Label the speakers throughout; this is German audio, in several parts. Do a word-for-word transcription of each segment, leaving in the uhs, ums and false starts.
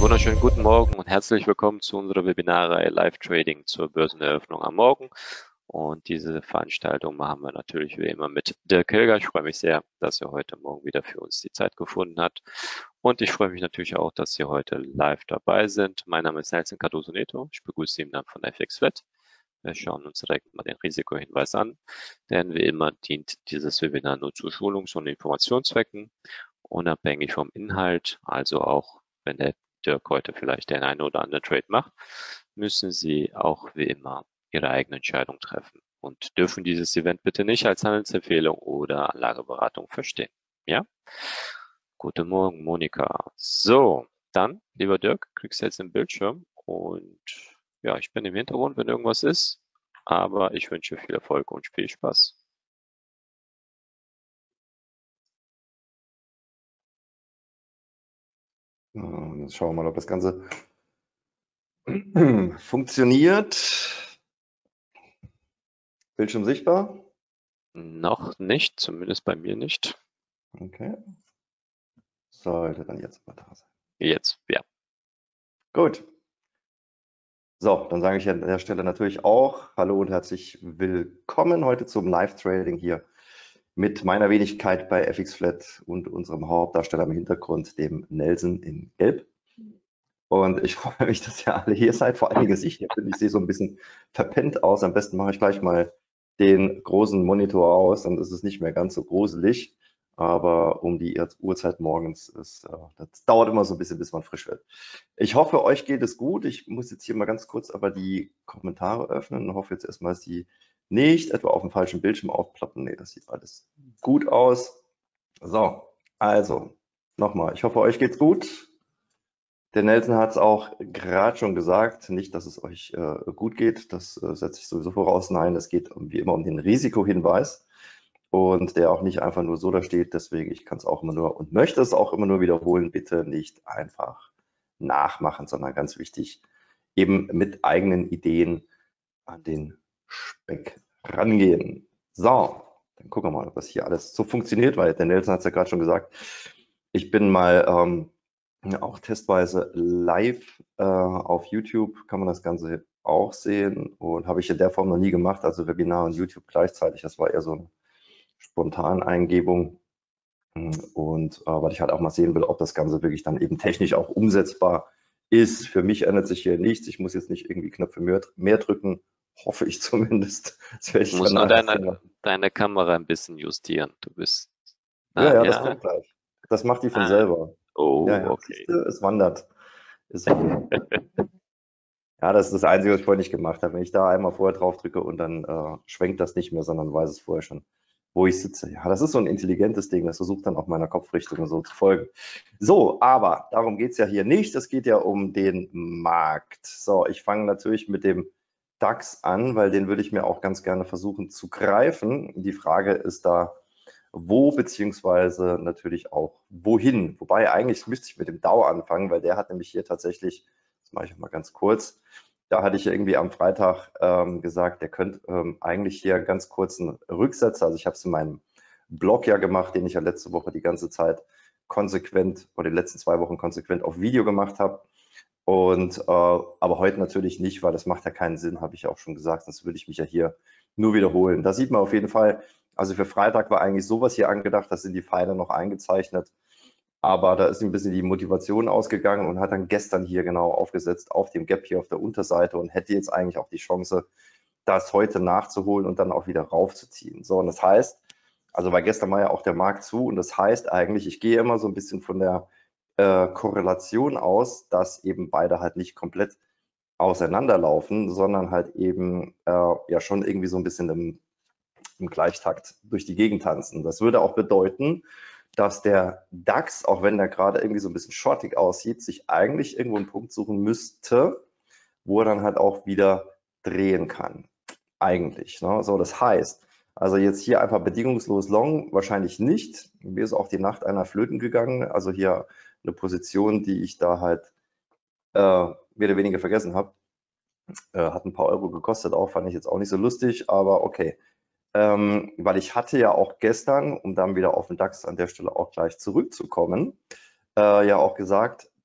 Speaker 1: wunderschönen guten Morgen und herzlich willkommen zu unserer Webinarreihe Live Trading zur Börseneröffnung am Morgen. Und diese Veranstaltung machen wir natürlich wie immer mit Dirk Hilger. Ich freue mich sehr, dass er heute Morgen wieder für uns die Zeit gefunden hat. Und ich freue mich natürlich auch, dass Sie heute live dabei sind. Mein Name ist Nelson Cardoso Neto. Ich begrüße Sie im Namen von F X Flat. Wir schauen uns direkt mal den Risikohinweis an, denn wie immer dient dieses Webinar nur zu Schulungs- und Informationszwecken, unabhängig vom Inhalt, also auch wenn der Dirk heute vielleicht den einen oder anderen Trade macht, müssen Sie auch wie immer Ihre eigene Entscheidung treffen und dürfen dieses Event bitte nicht als Handelsempfehlung oder Anlageberatung verstehen. Ja? Guten Morgen, Monika. So, dann, lieber Dirk, kriegst du jetzt den Bildschirm und ja, ich bin im Hintergrund, wenn irgendwas ist, aber ich wünsche viel Erfolg und viel Spaß.
Speaker 2: Jetzt schauen wir mal, ob das Ganze funktioniert. Bildschirm sichtbar?
Speaker 1: Noch nicht, zumindest bei mir nicht.
Speaker 2: Okay. Sollte dann jetzt mal da sein.
Speaker 1: Jetzt, ja.
Speaker 2: Gut. So, dann sage ich an der Stelle natürlich auch Hallo und herzlich willkommen heute zum Live-Trading hier mit meiner Wenigkeit bei F X Flat und unserem Hauptdarsteller im Hintergrund, dem Nelson in Gelb. Und ich freue mich, dass ihr alle hier seid, vor allen Dingen, dass ich hier bin. Ich sehe so ein bisschen verpennt aus. Am besten mache ich gleich mal den großen Monitor aus, dann ist es nicht mehr ganz so gruselig. Aber um die Uhrzeit morgens ist, äh, das dauert immer so ein bisschen, bis man frisch wird. Ich hoffe, euch geht es gut. Ich muss jetzt hier mal ganz kurz aber die Kommentare öffnen und hoffe jetzt erstmal, dass die nicht etwa auf dem falschen Bildschirm aufploppen. Nee, das sieht alles gut aus. So, also nochmal, ich hoffe, euch geht's gut. Der Nelson hat es auch gerade schon gesagt, nicht, dass es euch äh, gut geht, das äh, setze ich sowieso voraus. Nein, es geht um, wie immer um den Risikohinweis und der auch nicht einfach nur so da steht. Deswegen, ich kann es auch immer nur und möchte es auch immer nur wiederholen, bitte nicht einfach nachmachen, sondern ganz wichtig, eben mit eigenen Ideen an den Speck rangehen. So, dann gucken wir mal, ob das hier alles so funktioniert, weil der Nelson hat es ja gerade schon gesagt. Ich bin mal ähm, auch testweise live äh, auf YouTube, kann man das Ganze auch sehen und habe ich in der Form noch nie gemacht, also Webinar und YouTube gleichzeitig. Das war eher so eine Spontaneingebung und äh, weil ich halt auch mal sehen will, ob das Ganze wirklich dann eben technisch auch umsetzbar ist. Für mich ändert sich hier nichts. Ich muss jetzt nicht irgendwie Knöpfe mehr, mehr drücken, hoffe ich zumindest. Das werde ich
Speaker 1: Du musst
Speaker 2: dann
Speaker 1: nur
Speaker 2: nachher
Speaker 1: deine, deine Kamera ein bisschen justieren. Du bist,
Speaker 2: Ja,
Speaker 1: ah,
Speaker 2: ja, das
Speaker 1: ja,
Speaker 2: kommt gleich. Das macht die von
Speaker 1: ah,
Speaker 2: selber. Ja,
Speaker 1: oh,
Speaker 2: ja,
Speaker 1: okay.
Speaker 2: siehst du, es wandert. Ist okay. Ja, das ist das Einzige, was ich vorher nicht gemacht habe. Wenn ich da einmal vorher drauf drücke und dann äh, schwenkt das nicht mehr, sondern weiß es vorher schon, wo ich sitze. Ja, das ist so ein intelligentes Ding, das versucht dann auch meiner Kopfrichtung so zu folgen. So, aber darum geht's ja hier nicht. Es geht ja um den Markt. So, ich fange natürlich mit dem DAX an, weil den würde ich mir auch ganz gerne versuchen zu greifen. Die Frage ist da, wo beziehungsweise natürlich auch wohin. Wobei eigentlich müsste ich mit dem Dow anfangen, weil der hat nämlich hier tatsächlich, das mache ich auch mal ganz kurz, da hatte ich ja irgendwie am Freitag ähm, gesagt, der könnte ähm, eigentlich hier ganz kurzen Rücksetzer, also ich habe es in meinem Blog ja gemacht, den ich ja letzte Woche die ganze Zeit konsequent oder die letzten zwei Wochen konsequent auf Video gemacht habe. Und äh, aber heute natürlich nicht, weil das macht ja keinen Sinn, habe ich auch schon gesagt, sonst würde ich mich ja hier nur wiederholen. Da sieht man auf jeden Fall, also für Freitag war eigentlich sowas hier angedacht, da sind die Pfeile noch eingezeichnet. Aber da ist ein bisschen die Motivation ausgegangen und hat dann gestern hier genau aufgesetzt auf dem Gap hier auf der Unterseite und hätte jetzt eigentlich auch die Chance, das heute nachzuholen und dann auch wieder raufzuziehen. So, und das heißt, also weil gestern war ja auch der Markt zu und das heißt eigentlich, ich gehe immer so ein bisschen von der äh, Korrelation aus, dass eben beide halt nicht komplett auseinanderlaufen, sondern halt eben äh, ja schon irgendwie so ein bisschen im, im Gleichtakt durch die Gegend tanzen. Das würde auch bedeuten, dass der DAX, auch wenn der gerade irgendwie so ein bisschen shortig aussieht, sich eigentlich irgendwo einen Punkt suchen müsste, wo er dann halt auch wieder drehen kann. Eigentlich. Ne? So, das heißt, also jetzt hier einfach bedingungslos long, wahrscheinlich nicht. Mir ist auch die Nacht einer flöten gegangen. Also hier eine Position, die ich da halt äh, mehr oder weniger vergessen habe. Äh, hat ein paar Euro gekostet, auch fand ich jetzt auch nicht so lustig, aber okay. Ähm, weil ich hatte ja auch gestern, um dann wieder auf den DAX an der Stelle auch gleich zurückzukommen, äh, ja auch gesagt,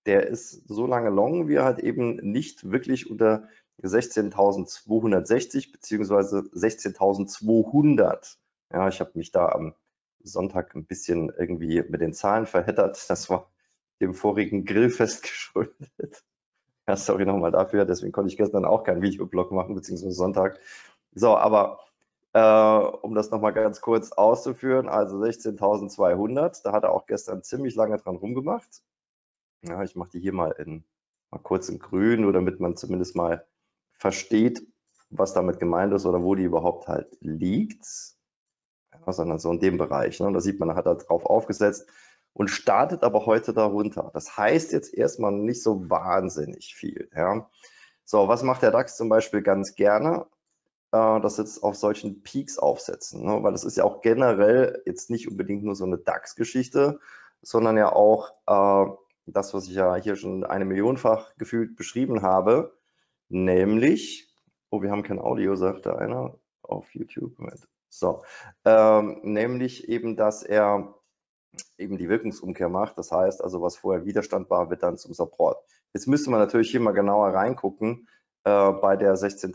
Speaker 2: der ist so lange long, wie er halt eben nicht wirklich unter sechzehntausendzweihundertsechzig beziehungsweise sechzehntausendzweihundert. Ja, ich habe mich da am Sonntag ein bisschen irgendwie mit den Zahlen verheddert. Das war dem vorigen Grillfest geschuldet. Ja, sorry nochmal dafür. Deswegen konnte ich gestern auch keinen Videoblog machen, beziehungsweise Sonntag. So, aber äh, um das nochmal ganz kurz auszuführen, also sechzehntausendzweihundert, da hat er auch gestern ziemlich lange dran rumgemacht. Ja, ich mache die hier mal in mal kurz in grün, nur damit man zumindest mal versteht, was damit gemeint ist oder wo die überhaupt halt liegt. Ja, sondern so in dem Bereich. Ne? Da sieht man, er hat da drauf aufgesetzt und startet aber heute darunter. Das heißt jetzt erstmal nicht so wahnsinnig viel. Ja? So, was macht der DAX zum Beispiel ganz gerne? Äh, das jetzt auf solchen Peaks aufsetzen, ne? Weil das ist ja auch generell jetzt nicht unbedingt nur so eine DAX-Geschichte, sondern ja auch äh, das, was ich ja hier schon eine Millionenfach gefühlt beschrieben habe, nämlich, oh, wir haben kein Audio, sagte einer auf YouTube. Moment. So, ähm, nämlich eben, dass er eben die Wirkungsumkehr macht. Das heißt also, was vorher Widerstand war, wird dann zum Support. Jetzt müsste man natürlich hier mal genauer reingucken äh, bei der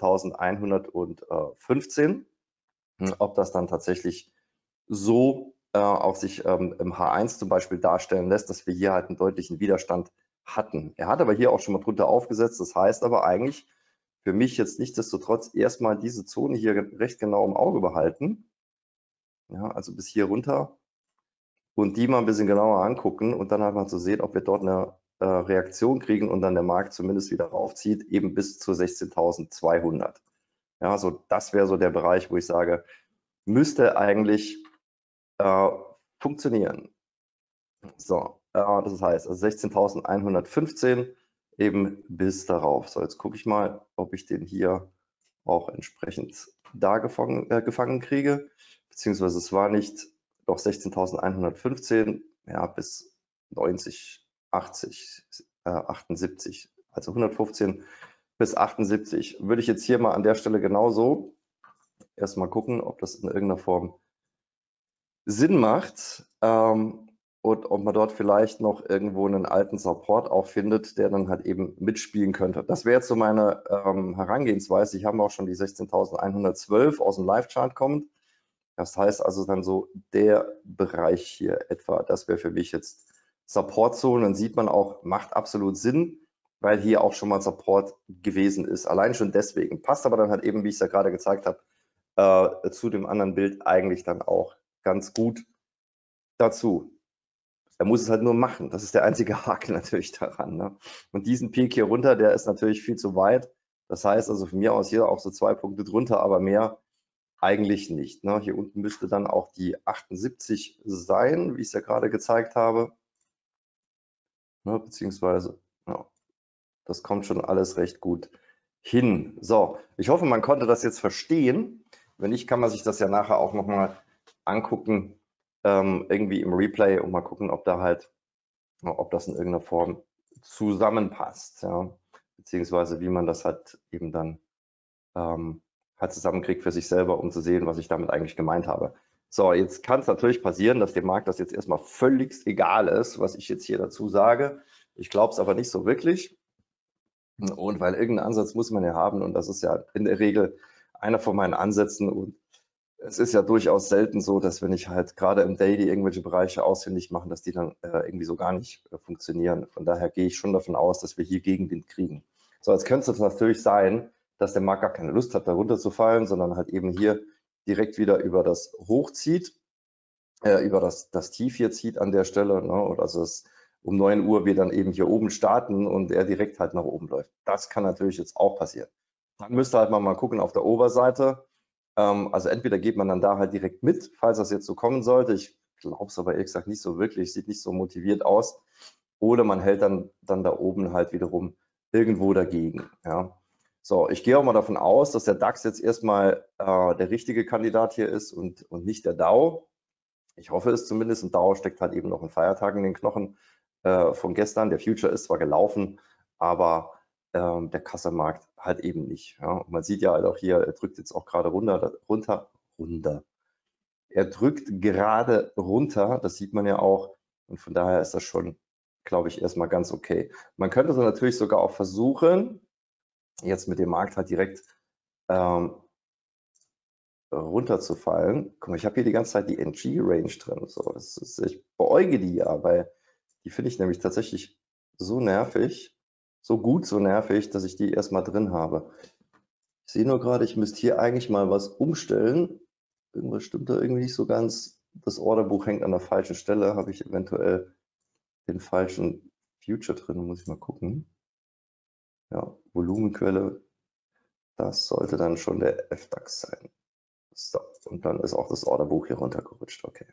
Speaker 2: sechzehntausendeinhundertfünfzehn, ob das dann tatsächlich so äh, auch sich ähm, im H eins zum Beispiel darstellen lässt, dass wir hier halt einen deutlichen Widerstand hatten. Er hat aber hier auch schon mal drunter aufgesetzt. Das heißt aber eigentlich für mich jetzt nichtsdestotrotz erstmal diese Zone hier recht genau im Auge behalten. Ja, also bis hier runter und die mal ein bisschen genauer angucken und dann halt mal zu sehen, ob wir dort eine äh, Reaktion kriegen und dann der Markt zumindest wieder raufzieht, eben bis zu sechzehntausendzweihundert. Ja, so das wäre so der Bereich, wo ich sage, müsste eigentlich äh, funktionieren. So, äh, das heißt, also sechzehntausendeinhundertfünfzehn eben bis darauf. So, jetzt gucke ich mal, ob ich den hier auch entsprechend da gefangen, äh, gefangen kriege, beziehungsweise es war nicht doch sechzehntausendeinhundertfünfzehn, ja, bis neunzig, achtzig, äh, achtundsiebzig, also hundertfünfzehn bis achtundsiebzig. Würde ich jetzt hier mal an der Stelle genauso erstmal gucken, ob das in irgendeiner Form Sinn macht ähm, und ob man dort vielleicht noch irgendwo einen alten Support auch findet, der dann halt eben mitspielen könnte. Das wäre jetzt so meine ähm, Herangehensweise. Ich habe auch schon die sechzehntausendeinhundertzwölf aus dem Live-Chart kommt. Das heißt also dann so der Bereich hier etwa, das wäre für mich jetzt Support-Zone. Dann sieht man auch, macht absolut Sinn, weil hier auch schon mal Support gewesen ist. Allein schon deswegen. Passt aber dann halt eben, wie ich es ja gerade gezeigt habe, äh, zu dem anderen Bild eigentlich dann auch ganz gut dazu. Er muss es halt nur machen. Das ist der einzige Haken natürlich daran. Ne? Und diesen Peak hier runter, der ist natürlich viel zu weit. Das heißt also von mir aus hier auch so zwei Punkte drunter, aber mehr eigentlich nicht. Ne? Hier unten müsste dann auch die achtundsiebzig sein, wie ich es ja gerade gezeigt habe. Ne? Beziehungsweise, ja, das kommt schon alles recht gut hin. So, ich hoffe, man konnte das jetzt verstehen. Wenn nicht, kann man sich das ja nachher auch nochmal angucken, ähm, irgendwie im Replay und mal gucken, ob da halt, ob das in irgendeiner Form zusammenpasst, ja, beziehungsweise wie man das halt eben dann ähm, halt zusammenkriegt für sich selber, um zu sehen, was ich damit eigentlich gemeint habe. So, jetzt kann es natürlich passieren, dass dem Markt das jetzt erstmal völlig egal ist, was ich jetzt hier dazu sage. Ich glaube es aber nicht so wirklich. Und weil irgendeinen Ansatz muss man ja haben und das ist ja in der Regel einer von meinen Ansätzen und es ist ja durchaus selten so, dass wenn ich halt gerade im Daily irgendwelche Bereiche ausfindig mache, dass die dann äh, irgendwie so gar nicht äh, funktionieren. Von daher gehe ich schon davon aus, dass wir hier Gegenwind kriegen. So, jetzt könnte es natürlich sein, dass der Markt gar keine Lust hat, da runterzufallen, sondern halt eben hier direkt wieder über das Hoch zieht, äh, über das, das Tief hier zieht an der Stelle, ne? Oder also es um neun Uhr wir dann eben hier oben starten und er direkt halt nach oben läuft. Das kann natürlich jetzt auch passieren. Dann müsste halt mal, mal gucken auf der Oberseite. Ähm, also entweder geht man dann da halt direkt mit, falls das jetzt so kommen sollte. Ich glaube es aber ehrlich gesagt nicht so wirklich, sieht nicht so motiviert aus. Oder man hält dann, dann da oben halt wiederum irgendwo dagegen. Ja. So, ich gehe auch mal davon aus, dass der DAX jetzt erstmal äh, der richtige Kandidat hier ist und, und nicht der Dow. Ich hoffe es zumindest. Und Dow steckt halt eben noch ein Feiertag in den Knochen äh, von gestern. Der Future ist zwar gelaufen, aber ähm, der Kassamarkt halt eben nicht. Ja. Und man sieht ja halt auch hier, er drückt jetzt auch gerade runter, runter, runter. Er drückt gerade runter, das sieht man ja auch. Und von daher ist das schon glaube ich, erstmal ganz okay. Man könnte so natürlich sogar auch versuchen, jetzt mit dem Markt halt direkt ähm, runterzufallen. Guck mal, ich habe hier die ganze Zeit die N G-Range drin. So, das ist, ich beäuge die ja, weil die finde ich nämlich tatsächlich so nervig, so gut, so nervig, dass ich die erstmal drin habe. Ich sehe nur gerade, ich müsste hier eigentlich mal was umstellen. Irgendwas stimmt da irgendwie nicht so ganz. Das Orderbuch hängt an der falschen Stelle. Habe ich eventuell den falschen Future drin? Muss ich mal gucken. Ja, Volumenquelle. Das sollte dann schon der F DAX sein. So, und dann ist auch das Orderbuch hier runtergerutscht. Okay.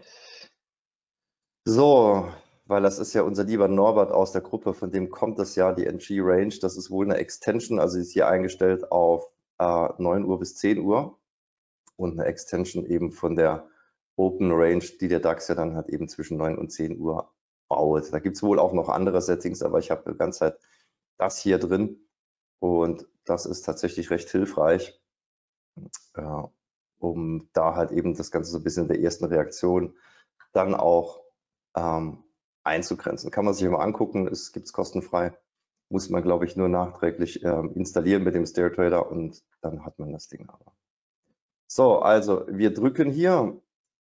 Speaker 2: So, weil das ist ja unser lieber Norbert aus der Gruppe, von dem kommt das ja, die N G-Range. Das ist wohl eine Extension, also ist hier eingestellt auf äh, neun Uhr bis zehn Uhr und eine Extension eben von der Open Range, die der DAX ja dann hat, eben zwischen neun und zehn Uhr baut. Da gibt es wohl auch noch andere Settings, aber ich habe die ganze Zeit das hier drin und das ist tatsächlich recht hilfreich, äh, um da halt eben das Ganze so ein bisschen in der ersten Reaktion dann auch ähm, einzugrenzen. Kann man sich immer angucken, es gibt es kostenfrei, muss man, glaube ich, nur nachträglich ähm, installieren mit dem Stair Trader und dann hat man das Ding aber. So, also wir drücken hier.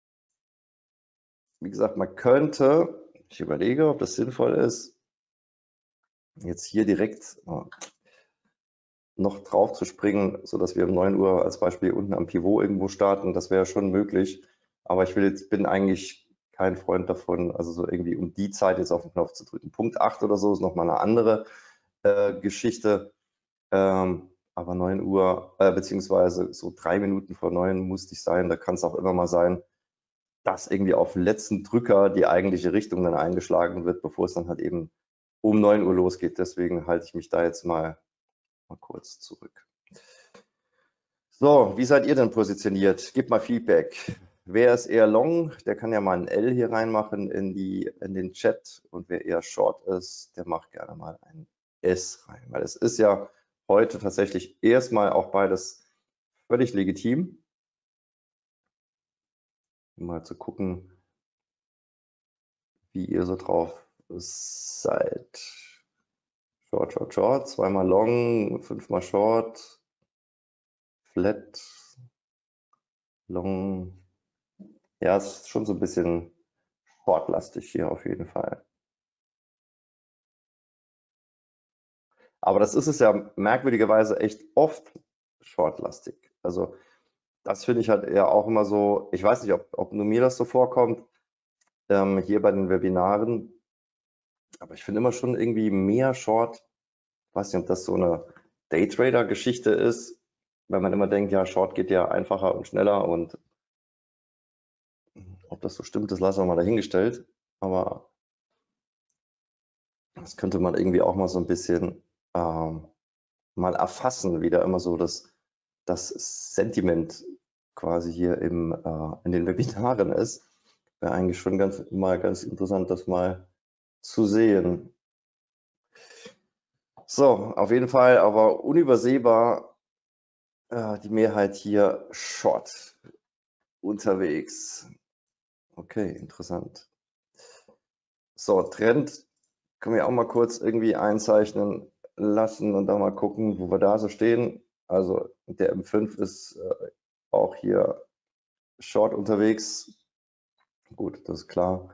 Speaker 2: Wie gesagt, man könnte, ich überlege, ob das sinnvoll ist, jetzt hier direkt noch drauf zu springen, sodass wir um neun Uhr als Beispiel unten am Pivot irgendwo starten. Das wäre schon möglich. Aber ich will jetzt, bin eigentlich kein Freund davon, also so irgendwie um die Zeit jetzt auf den Knopf zu drücken. Punkt acht oder so ist nochmal eine andere äh, Geschichte. Ähm, aber neun Uhr, äh, beziehungsweise so drei Minuten vor neun musste ich sein. Da kann es auch immer mal sein, dass irgendwie auf den letzten Drücker die eigentliche Richtung dann eingeschlagen wird, bevor es dann halt eben um neun Uhr losgeht. Deswegen halte ich mich da jetzt mal, mal kurz zurück. So, wie seid ihr denn positioniert? Gebt mal Feedback. Wer ist eher long, der kann ja mal ein L hier reinmachen in, die, in den Chat. Und wer eher short ist, der macht gerne mal ein S rein. Weil es ist ja heute tatsächlich erstmal auch beides völlig legitim. Mal zu gucken, wie ihr so drauf seid. Short, short, short, zweimal long, fünfmal short, flat, long. Ja, es ist schon so ein bisschen shortlastig hier auf jeden Fall. Aber das ist es ja merkwürdigerweise echt oft shortlastig. Also das finde ich halt eher auch immer so, ich weiß nicht, ob, ob nur mir das so vorkommt, ähm, hier bei den Webinaren, aber ich finde immer schon irgendwie mehr Short, ich weiß nicht, ob das so eine Daytrader-Geschichte ist, weil man immer denkt, ja, Short geht ja einfacher und schneller und ob das so stimmt, das lassen wir mal dahingestellt, aber das könnte man irgendwie auch mal so ein bisschen ähm, mal erfassen, wie da immer so das, das Sentiment quasi hier im, äh, in den Webinaren ist. Wäre eigentlich schon ganz, mal ganz interessant, das mal zu sehen. So, auf jeden Fall, aber unübersehbar äh, die Mehrheit hier Short unterwegs. Okay, interessant. So, Trend können wir auch mal kurz irgendwie einzeichnen lassen und dann mal gucken, wo wir da so stehen. Also der M fünf ist äh, auch hier short unterwegs. Gut, das ist klar.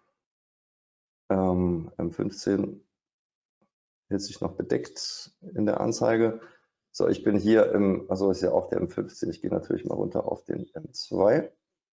Speaker 2: Ähm, M fünfzehn hält sich noch bedeckt in der Anzeige. So, ich bin hier im, also ist ja auch der M fünfzehn. Ich gehe natürlich mal runter auf den M zwei.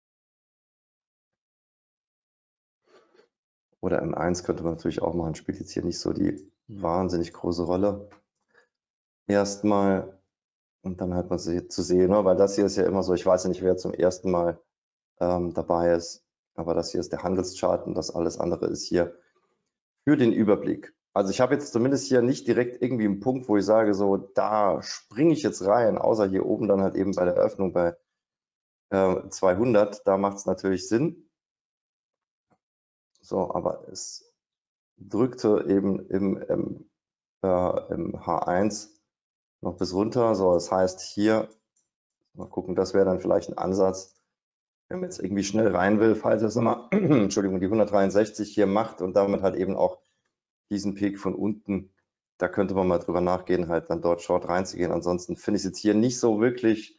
Speaker 2: Oder M eins könnte man natürlich auch machen, spielt jetzt hier nicht so die wahnsinnig große Rolle. Erstmal, und dann hat man sie zu sehen, ne? Weil das hier ist ja immer so, ich weiß ja nicht, wer zum ersten Mal ähm, dabei ist, aber das hier ist der Handelschart und das alles andere ist hier für den Überblick. Also ich habe jetzt zumindest hier nicht direkt irgendwie einen Punkt, wo ich sage, so da springe ich jetzt rein, außer hier oben dann halt eben bei der Eröffnung bei äh, zweihundert, da macht es natürlich Sinn. So, aber es drückte eben im, im, äh, im H eins noch bis runter. So, das heißt hier, mal gucken, das wäre dann vielleicht ein Ansatz, wenn man jetzt irgendwie schnell rein will, falls es immer, Entschuldigung, die hundertdreiundsechzig hier macht und damit halt eben auch diesen Peak von unten, da könnte man mal drüber nachgehen, halt dann dort Short reinzugehen. Ansonsten finde ich es jetzt hier nicht so wirklich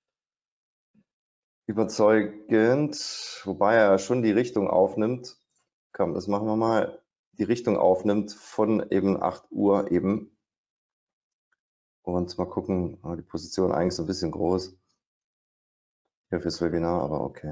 Speaker 2: überzeugend, wobei er schon die Richtung aufnimmt. Komm, das machen wir mal. Die Richtung aufnimmt von eben acht Uhr eben. Und mal gucken, die Position eigentlich so ein bisschen groß hier fürs Webinar, aber okay.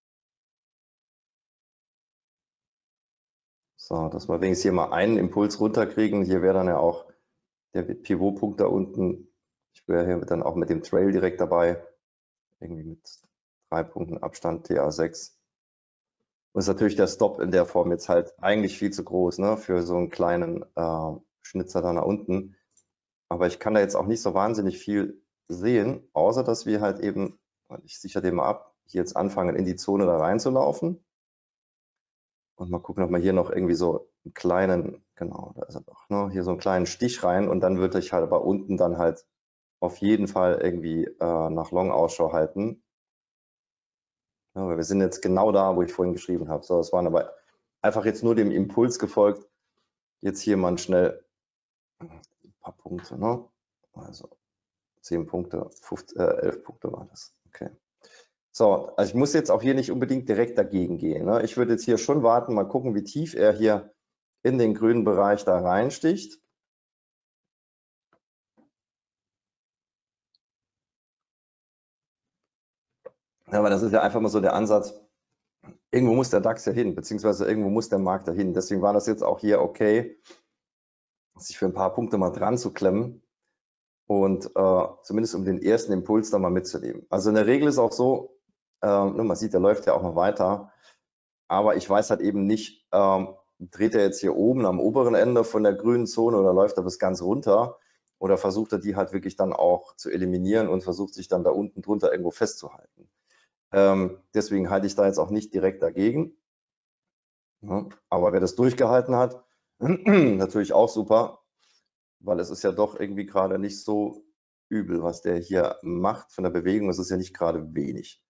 Speaker 2: So, dass wir wenigstens hier mal einen Impuls runterkriegen. Hier wäre dann ja auch der Pivotpunkt da unten. Ich wäre hier dann auch mit dem Trail direkt dabei. Irgendwie mit drei Punkten Abstand T A sechs. Und ist natürlich der Stop in der Form jetzt halt eigentlich viel zu groß, ne, für so einen kleinen äh, Schnitzer da nach unten. Aber ich kann da jetzt auch nicht so wahnsinnig viel sehen, außer dass wir halt eben, ich sichere den mal ab, hier jetzt anfangen in die Zone da reinzulaufen. Und mal gucken, ob wir hier noch irgendwie so einen kleinen, genau, da ist er doch, ne, hier so einen kleinen Stich rein und dann würde ich halt aber unten dann halt auf jeden Fall irgendwie äh, nach Long Ausschau halten. Ja, weil wir sind jetzt genau da, wo ich vorhin geschrieben habe. So, das waren aber einfach jetzt nur dem Impuls gefolgt. Jetzt hier mal schnell ein paar Punkte, ne? Also zehn Punkte, fünfzehn, äh, elf Punkte war das. Okay. So, also ich muss jetzt auch hier nicht unbedingt direkt dagegen gehen. Ne? Ich würde jetzt hier schon warten, mal gucken, wie tief er hier in den grünen Bereich da reinsticht. Ja, aber das ist ja einfach mal so der Ansatz. Irgendwo muss der DAX ja hin, beziehungsweise irgendwo muss der Markt dahin. Deswegen war das jetzt auch hier okay, sich für ein paar Punkte mal dran zu klemmen und äh, zumindest um den ersten Impuls da mal mitzunehmen. Also in der Regel ist auch so, äh, man sieht, der läuft ja auch noch weiter, aber ich weiß halt eben nicht, ähm, dreht er jetzt hier oben am oberen Ende von der grünen Zone oder läuft er bis ganz runter oder versucht er die halt wirklich dann auch zu eliminieren und versucht sich dann da unten drunter irgendwo festzuhalten. Ähm, deswegen halte ich da jetzt auch nicht direkt dagegen. Ja, aber wer das durchgehalten hat, natürlich auch super, weil es ist ja doch irgendwie gerade nicht so übel, was der hier macht von der Bewegung. Es ist ja nicht gerade wenig.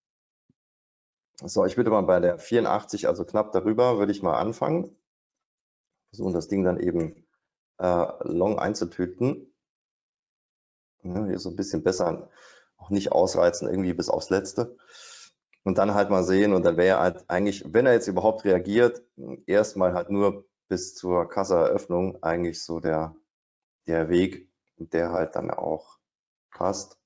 Speaker 2: So, ich würde mal bei der vierundachtzig, also knapp darüber, würde ich mal anfangen. Versuchen das Ding dann eben äh, long einzutüten. Ja, hier so ein bisschen besser, auch nicht ausreizen irgendwie bis aufs Letzte. Und dann halt mal sehen und dann wäre halt eigentlich, wenn er jetzt überhaupt reagiert, erstmal halt nur bis zur Kassaeröffnung eigentlich so der, der Weg, der halt dann auch passt.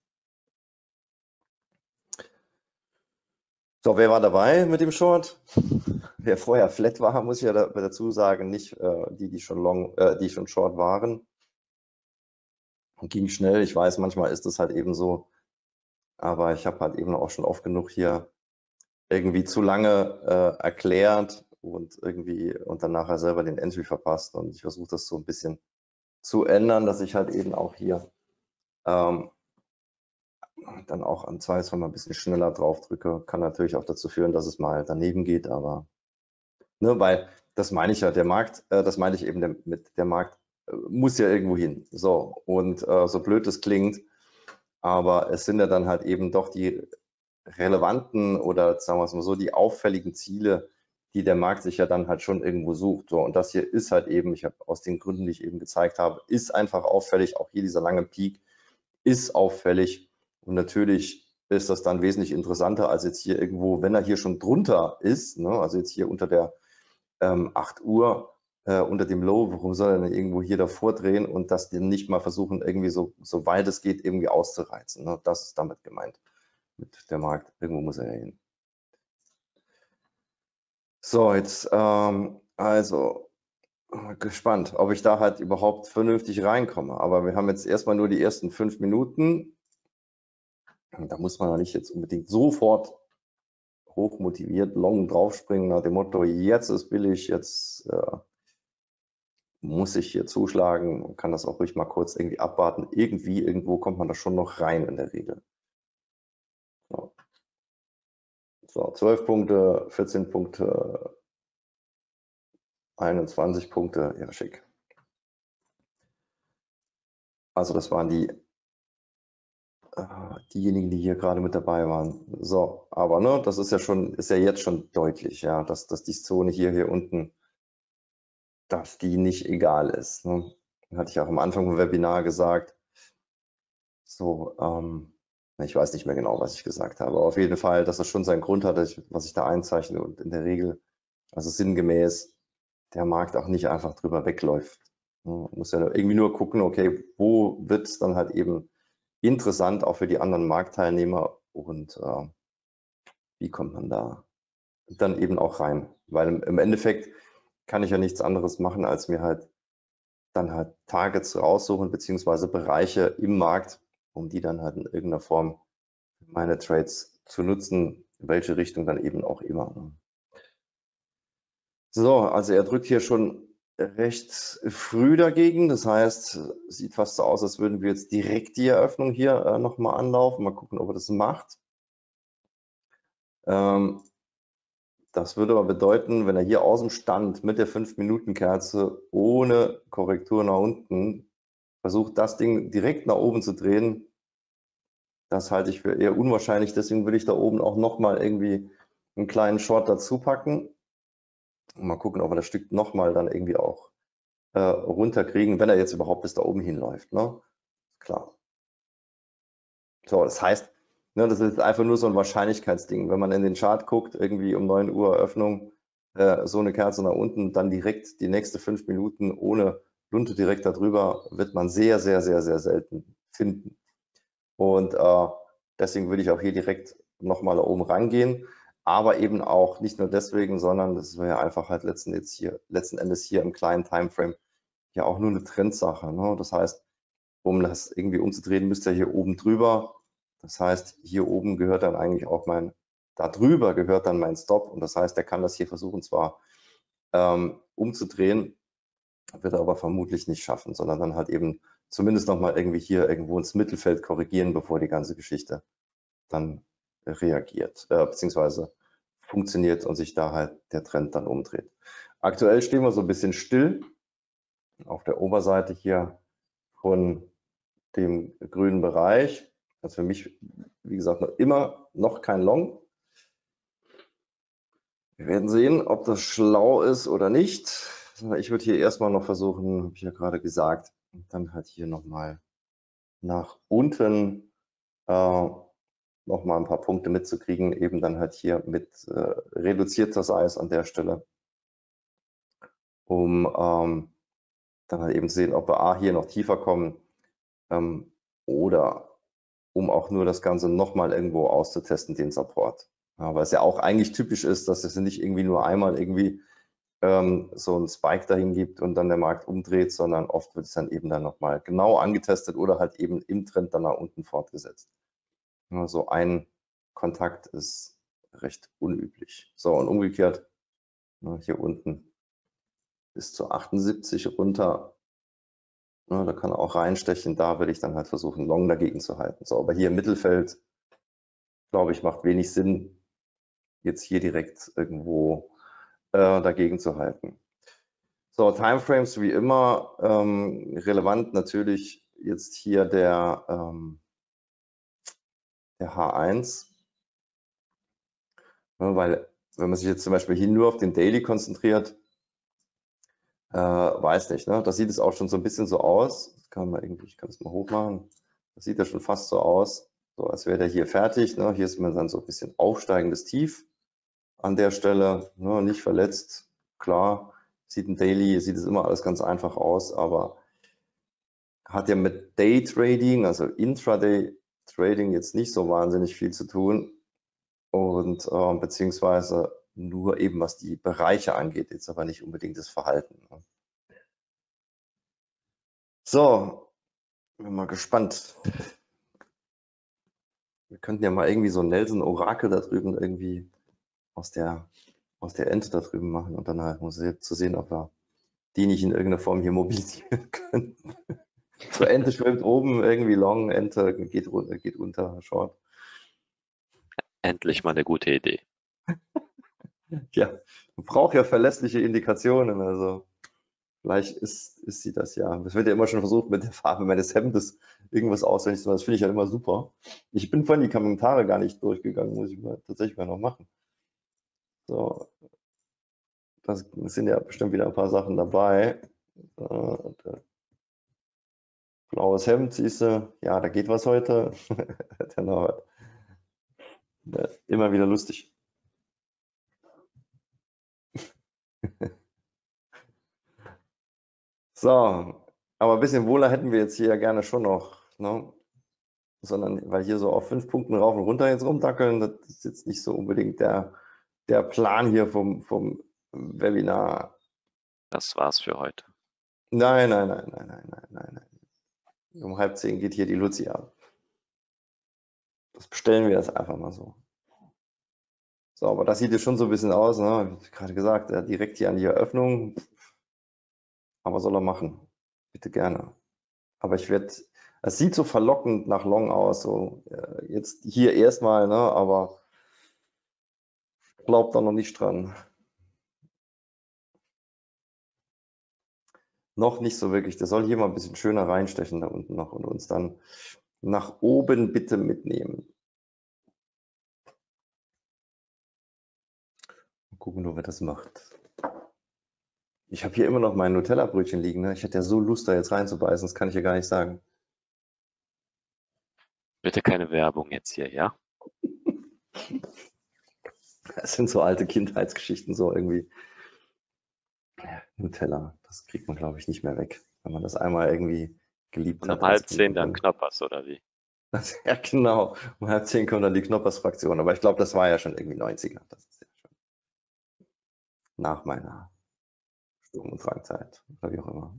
Speaker 2: So, wer war dabei mit dem Short? Wer vorher flat war, muss ich ja dazu sagen, nicht äh, die, die schon long, äh, die schon short waren. Ging schnell, ich weiß, manchmal ist es halt eben so, aber ich habe halt eben auch schon oft genug hier irgendwie zu lange äh, erklärt und irgendwie und dann nachher selber den Entry verpasst. Und ich versuche das so ein bisschen zu ändern, dass ich halt eben auch hier ähm, dann auch am Zweifelsfall mal ein bisschen schneller drauf drücke. Kann natürlich auch dazu führen, dass es mal daneben geht, aber ne, weil das meine ich ja, der Markt, äh, das meine ich eben der, mit der Markt äh, muss ja irgendwo hin. So, und äh, so blöd es klingt, aber es sind ja dann halt eben doch die relevanten oder sagen wir es mal so, die auffälligen Ziele, die der Markt sich ja dann halt schon irgendwo sucht. So, und das hier ist halt eben, ich habe aus den Gründen, die ich eben gezeigt habe, ist einfach auffällig. Auch hier dieser lange Peak ist auffällig. Und natürlich ist das dann wesentlich interessanter als jetzt hier irgendwo, wenn er hier schon drunter ist, ne, also jetzt hier unter der ähm, acht Uhr, äh, unter dem Low, warum soll er denn irgendwo hier davor drehen und das dann nicht mal versuchen, irgendwie so, so weit es geht, irgendwie auszureizen. Ne? Das ist damit gemeint. Mit der Markt. Irgendwo muss er ja hin. So, jetzt ähm, also gespannt, ob ich da halt überhaupt vernünftig reinkomme. Aber wir haben jetzt erstmal nur die ersten fünf Minuten. Da muss man ja nicht jetzt unbedingt sofort hoch motiviert long draufspringen nach dem Motto, jetzt ist billig, jetzt äh, muss ich hier zuschlagen. Man kann das auch ruhig mal kurz irgendwie abwarten. Irgendwie, irgendwo kommt man da schon noch rein in der Regel. So. So, zwölf Punkte, vierzehn Punkte, einundzwanzig Punkte, ja schick. Also das waren die äh, diejenigen, die hier gerade mit dabei waren. So, aber ne, das ist ja schon, ist ja jetzt schon deutlich, ja, dass, dass die Zone hier, hier unten dass die nicht egal ist. Ne? Hatte ich auch am Anfang vom Webinar gesagt. So, ähm, ich weiß nicht mehr genau, was ich gesagt habe, aber auf jeden Fall, dass das schon seinen Grund hat, dass ich, was ich da einzeichne und in der Regel, also sinngemäß, der Markt auch nicht einfach drüber wegläuft. Man muss ja irgendwie nur gucken, okay, wo wird es dann halt eben interessant, auch für die anderen Marktteilnehmer und äh, wie kommt man da dann eben auch rein? Weil im, im Endeffekt kann ich ja nichts anderes machen, als mir halt dann halt Targets raussuchen, beziehungsweise Bereiche im Markt, um die dann halt in irgendeiner Form meine Trades zu nutzen, in welche Richtung dann eben auch immer. So, also er drückt hier schon recht früh dagegen. Das heißt, sieht fast so aus, als würden wir jetzt direkt die Eröffnung hier äh, nochmal anlaufen. Mal gucken, ob er das macht. Ähm, das würde aber bedeuten, wenn er hier aus dem Stand mit der fünf Minuten Kerze ohne Korrektur nach unten versucht, das Ding direkt nach oben zu drehen, das halte ich für eher unwahrscheinlich. Deswegen würde ich da oben auch nochmal irgendwie einen kleinen Short dazu packen. Und mal gucken, ob wir das Stück nochmal dann irgendwie auch äh, runterkriegen, wenn er jetzt überhaupt bis da oben hinläuft. Ne? Klar. So, das heißt, ne, das ist einfach nur so ein Wahrscheinlichkeitsding. Wenn man in den Chart guckt, irgendwie um neun Uhr Eröffnung, äh, so eine Kerze nach unten, dann direkt die nächste fünf Minuten ohne Lunte direkt darüber, wird man sehr, sehr, sehr, sehr selten finden. Und äh, deswegen würde ich auch hier direkt nochmal da oben rangehen. Aber eben auch nicht nur deswegen, sondern das wäre ja einfach halt letzten, jetzt hier, letzten Endes hier im kleinen Timeframe ja auch nur eine Trendsache. Ne? Das heißt, um das irgendwie umzudrehen, müsste er hier oben drüber. Das heißt, hier oben gehört dann eigentlich auch mein, da drüber gehört dann mein Stop. Und das heißt, er kann das hier versuchen zwar ähm, umzudrehen, wird er aber vermutlich nicht schaffen, sondern dann halt eben zumindest nochmal irgendwie hier irgendwo ins Mittelfeld korrigieren, bevor die ganze Geschichte dann reagiert, äh, beziehungsweise funktioniert und sich da halt der Trend dann umdreht. Aktuell stehen wir so ein bisschen still auf der Oberseite hier von dem grünen Bereich. Das ist für mich, wie gesagt, noch immer noch kein Long. Wir werden sehen, ob das schlau ist oder nicht. Ich würde hier erstmal noch versuchen, habe ich ja gerade gesagt, dann halt hier nochmal nach unten äh, nochmal ein paar Punkte mitzukriegen, eben dann halt hier mit äh, reduzierter Size an der Stelle, um ähm, dann halt eben zu sehen, ob wir A hier noch tiefer kommen ähm, oder um auch nur das Ganze nochmal irgendwo auszutesten, den Support. Ja, weil es ja auch eigentlich typisch ist, dass es nicht irgendwie nur einmal irgendwie ähm, so einen Spike dahin gibt und dann der Markt umdreht, sondern oft wird es dann eben dann nochmal genau angetestet oder halt eben im Trend dann nach unten fortgesetzt. Ja, so ein Kontakt ist recht unüblich. So, und umgekehrt, ne, hier unten bis zu achtundsiebzig runter. Ja, da kann er auch reinstechen. Da will ich dann halt versuchen, Long dagegen zu halten. So, aber hier im Mittelfeld, glaube ich, macht wenig Sinn, jetzt hier direkt irgendwo äh, dagegen zu halten. So, Timeframes wie immer, ähm, relevant natürlich jetzt hier der, ähm, der H eins, ja, weil wenn man sich jetzt zum Beispiel hier nur auf den Daily konzentriert, äh, weiß nicht, ne? Das sieht es auch schon so ein bisschen so aus. Das kann man irgendwie, ich kann es mal hochmachen. Das sieht ja schon fast so aus, so als wäre der hier fertig. Ne? Hier ist man dann so ein bisschen aufsteigendes Tief an der Stelle, ne? Nicht verletzt, klar. Sieht ein Daily, sieht es immer alles ganz einfach aus, aber hat ja mit Day Trading, also Intraday Trading jetzt nicht so wahnsinnig viel zu tun und äh, beziehungsweise nur eben was die Bereiche angeht, jetzt aber nicht unbedingt das Verhalten. Ne? So, bin mal gespannt. Wir könnten ja mal irgendwie so ein Nelson Orakel da drüben irgendwie aus der aus der Ente da drüben machen und dann halt muss ich zu sehen, ob wir die nicht in irgendeiner Form hier mobilisieren können. So, Ente schwimmt oben, irgendwie Long, Ente geht, geht unter, Short.
Speaker 1: Endlich mal eine gute Idee.
Speaker 2: Ja, man braucht ja verlässliche Indikationen, also vielleicht ist, ist sie das ja. Es wird ja immer schon versucht, mit der Farbe meines Hemdes irgendwas auswendig zu machen. Das finde ich ja immer super. Ich bin vorhin die Kommentare gar nicht durchgegangen, muss ich mal tatsächlich mal noch machen. So, das sind ja bestimmt wieder ein paar Sachen dabei. Äh, blaues Hemd, siehst du, ja, da geht was heute. Der Norbert. Ja, immer wieder lustig. So, aber ein bisschen wohler hätten wir jetzt hier ja gerne schon noch, ne? Sondern, weil hier so auf fünf Punkten rauf und runter jetzt rumdackeln, das ist jetzt nicht so unbedingt der, der Plan hier vom, vom Webinar.
Speaker 1: Das war's für heute.
Speaker 2: Nein, nein, nein, nein, nein, nein, nein, nein. Um halb zehn geht hier die Luzi ab. Das bestellen wir jetzt einfach mal so. So, aber das sieht jetzt schon so ein bisschen aus, ne? Wie gerade gesagt, er direkt hier an die Eröffnung. Aber soll er machen. Bitte gerne. Aber ich werde, es sieht so verlockend nach Long aus, so äh, jetzt hier erstmal, ne? Aber glaubt da noch nicht dran. Noch nicht so wirklich. Der soll hier mal ein bisschen schöner reinstechen da unten noch und uns dann nach oben bitte mitnehmen. Mal gucken, ob er das macht. Ich habe hier immer noch mein Nutella-Brötchen liegen. Ne? Ich hätte ja so Lust, da jetzt reinzubeißen. Das kann ich ja gar nicht sagen.
Speaker 1: Bitte keine Werbung jetzt hier, ja?
Speaker 2: Das sind so alte Kindheitsgeschichten, so irgendwie. Nutella, das kriegt man, glaube ich, nicht mehr weg, wenn man das einmal irgendwie geliebt
Speaker 1: Und
Speaker 2: hat.
Speaker 1: um halb zehn dann Knoppers, oder wie?
Speaker 2: Ja, genau. Um halb zehn kommt dann die Knoppers-Fraktion. Aber ich glaube, das war ja schon irgendwie neunziger. Das ist ja schon nach meiner Sturm- und Drangzeit oder wie auch immer.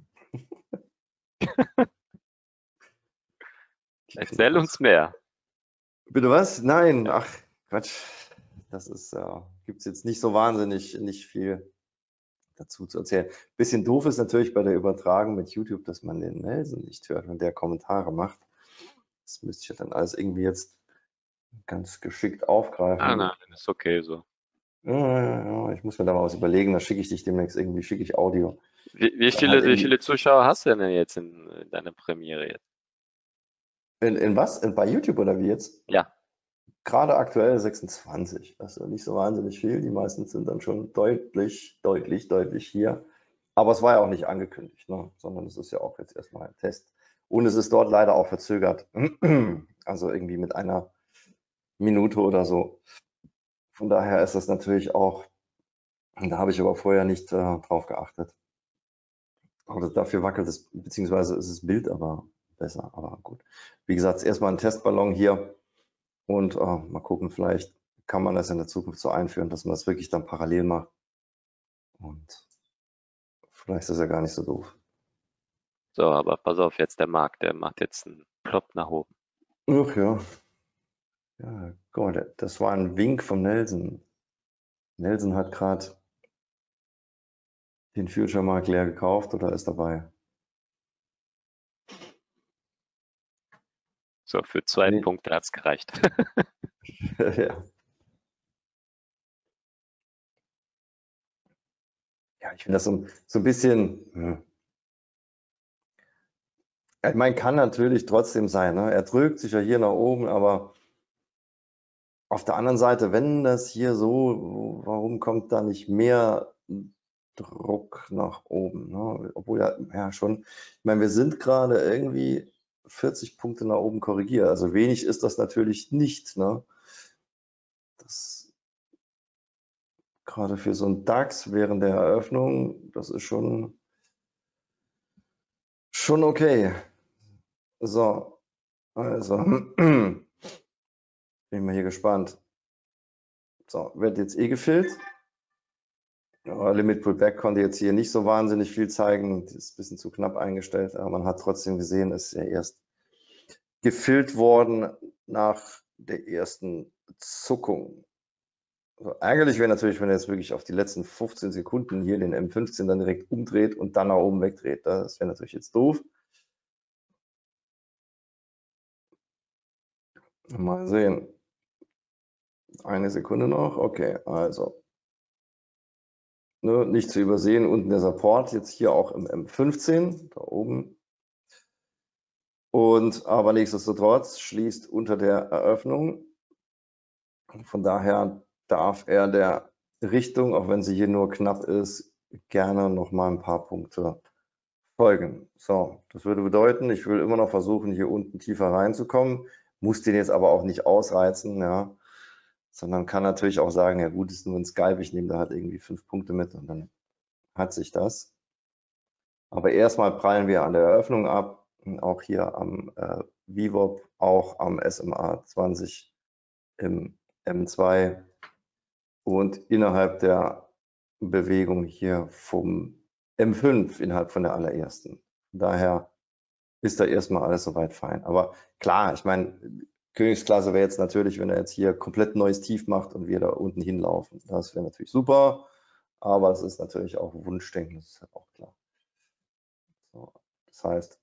Speaker 1: Erzähl uns mehr.
Speaker 2: Bitte was? Nein, ach Quatsch. Das ist, äh, gibt es jetzt nicht so wahnsinnig nicht viel dazu zu erzählen. Bisschen doof ist natürlich bei der Übertragung mit YouTube, dass man den Nelson nicht hört, wenn der Kommentare macht. Das müsste ich ja dann alles irgendwie jetzt ganz geschickt aufgreifen.
Speaker 1: Ah, nein, ist okay so.
Speaker 2: Ja, ja, ja, ich muss mir da mal was überlegen, da schicke ich dich demnächst irgendwie, schicke ich Audio.
Speaker 1: Wie, wie
Speaker 2: Dann
Speaker 1: viele,
Speaker 2: halt
Speaker 1: wie
Speaker 2: irgendwie,
Speaker 1: viele Zuschauer hast du denn jetzt in, in deiner Premiere jetzt?
Speaker 2: in, in was? In, bei YouTube oder wie jetzt?
Speaker 1: Ja,
Speaker 2: Gerade aktuell sechsundzwanzig. Also nicht so wahnsinnig viel. Die meisten sind dann schon deutlich, deutlich, deutlich hier. Aber es war ja auch nicht angekündigt, ne? Sondern es ist ja auch jetzt erstmal ein Test. Und es ist dort leider auch verzögert. Also irgendwie mit einer Minute oder so. Von daher ist das natürlich auch, da habe ich aber vorher nicht äh, drauf geachtet. Aber dafür wackelt es, beziehungsweise ist das Bild aber besser. Aber gut. Wie gesagt, erstmal ein Testballon hier. Und äh, mal gucken, vielleicht kann man das in der Zukunft so einführen, dass man das wirklich dann parallel macht. Und vielleicht ist das ja gar nicht so doof.
Speaker 1: so, aber pass auf jetzt, der Marc, der macht jetzt einen Plop nach oben.
Speaker 2: Ach ja. Ja, guck mal, das war ein Wink von Nelson. Nelson hat gerade den Future Mark leer gekauft oder ist dabei?
Speaker 1: So, für zwei
Speaker 2: Nee.
Speaker 1: Punkte hat's gereicht.
Speaker 2: Ja. Ja, ich finde das so, so ein bisschen. Hm. Ich meine, kann natürlich trotzdem sein. Ne? Er drückt sich ja hier nach oben, aber auf der anderen Seite, wenn das hier so, warum kommt da nicht mehr Druck nach oben? Ne? Obwohl ja, ja schon, ich meine, wir sind gerade irgendwie vierzig Punkte nach oben korrigiert. Also wenig ist das natürlich nicht. Ne? Das gerade für so einen DAX während der Eröffnung, das ist schon, schon okay. So, also bin mal hier gespannt. So, wird jetzt eh gefüllt. Ja, Limit Pullback konnte jetzt hier nicht so wahnsinnig viel zeigen. Das ist ein bisschen zu knapp eingestellt, aber man hat trotzdem gesehen, es ist ja erst gefüllt worden nach der ersten Zuckung. Also ärgerlich wäre natürlich, wenn er jetzt wirklich auf die letzten fünfzehn Sekunden hier den M fünfzehn dann direkt umdreht und dann nach oben wegdreht. Das wäre natürlich jetzt doof. Mal sehen. Eine Sekunde noch. Okay, also. Ne, nicht zu übersehen, unten der Support, jetzt hier auch im M fünfzehn, da oben. Und aber nichtsdestotrotz schließt unter der Eröffnung. Von daher darf er der Richtung, auch wenn sie hier nur knapp ist, gerne noch mal ein paar Punkte folgen. So, das würde bedeuten, ich will immer noch versuchen, hier unten tiefer reinzukommen, muss den jetzt aber auch nicht ausreizen, ja, sondern kann natürlich auch sagen, ja gut, ist nur ein Skype, ich nehme da halt irgendwie fünf Punkte mit und dann hat sich das. Aber erstmal prallen wir an der Eröffnung ab, auch hier am äh, V WAP, auch am S M A zwanzig im M zwei und innerhalb der Bewegung hier vom M fünf innerhalb von der allerersten. Daher ist da erstmal alles soweit fein. Aber klar, ich meine, Königsklasse wäre jetzt natürlich, wenn er jetzt hier komplett neues Tief macht und wir da unten hinlaufen. Das wäre natürlich super, aber es ist natürlich auch Wunschdenken, das ist halt auch klar. So, das heißt,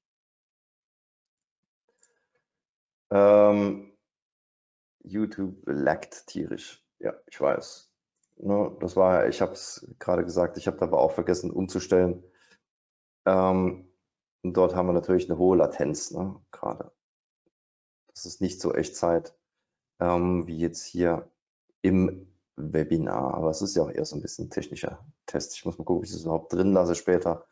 Speaker 2: ähm, YouTube laggt tierisch. Ja, ich weiß. Ne, das war, ich habe es gerade gesagt, ich habe aber auch vergessen umzustellen. Ähm, und dort haben wir natürlich eine hohe Latenz, ne, gerade. Das ist nicht so Echtzeit ähm, wie jetzt hier im Webinar. Aber es ist ja auch eher so ein bisschen ein technischer Test. Ich muss mal gucken, ob ich das überhaupt drin lasse später.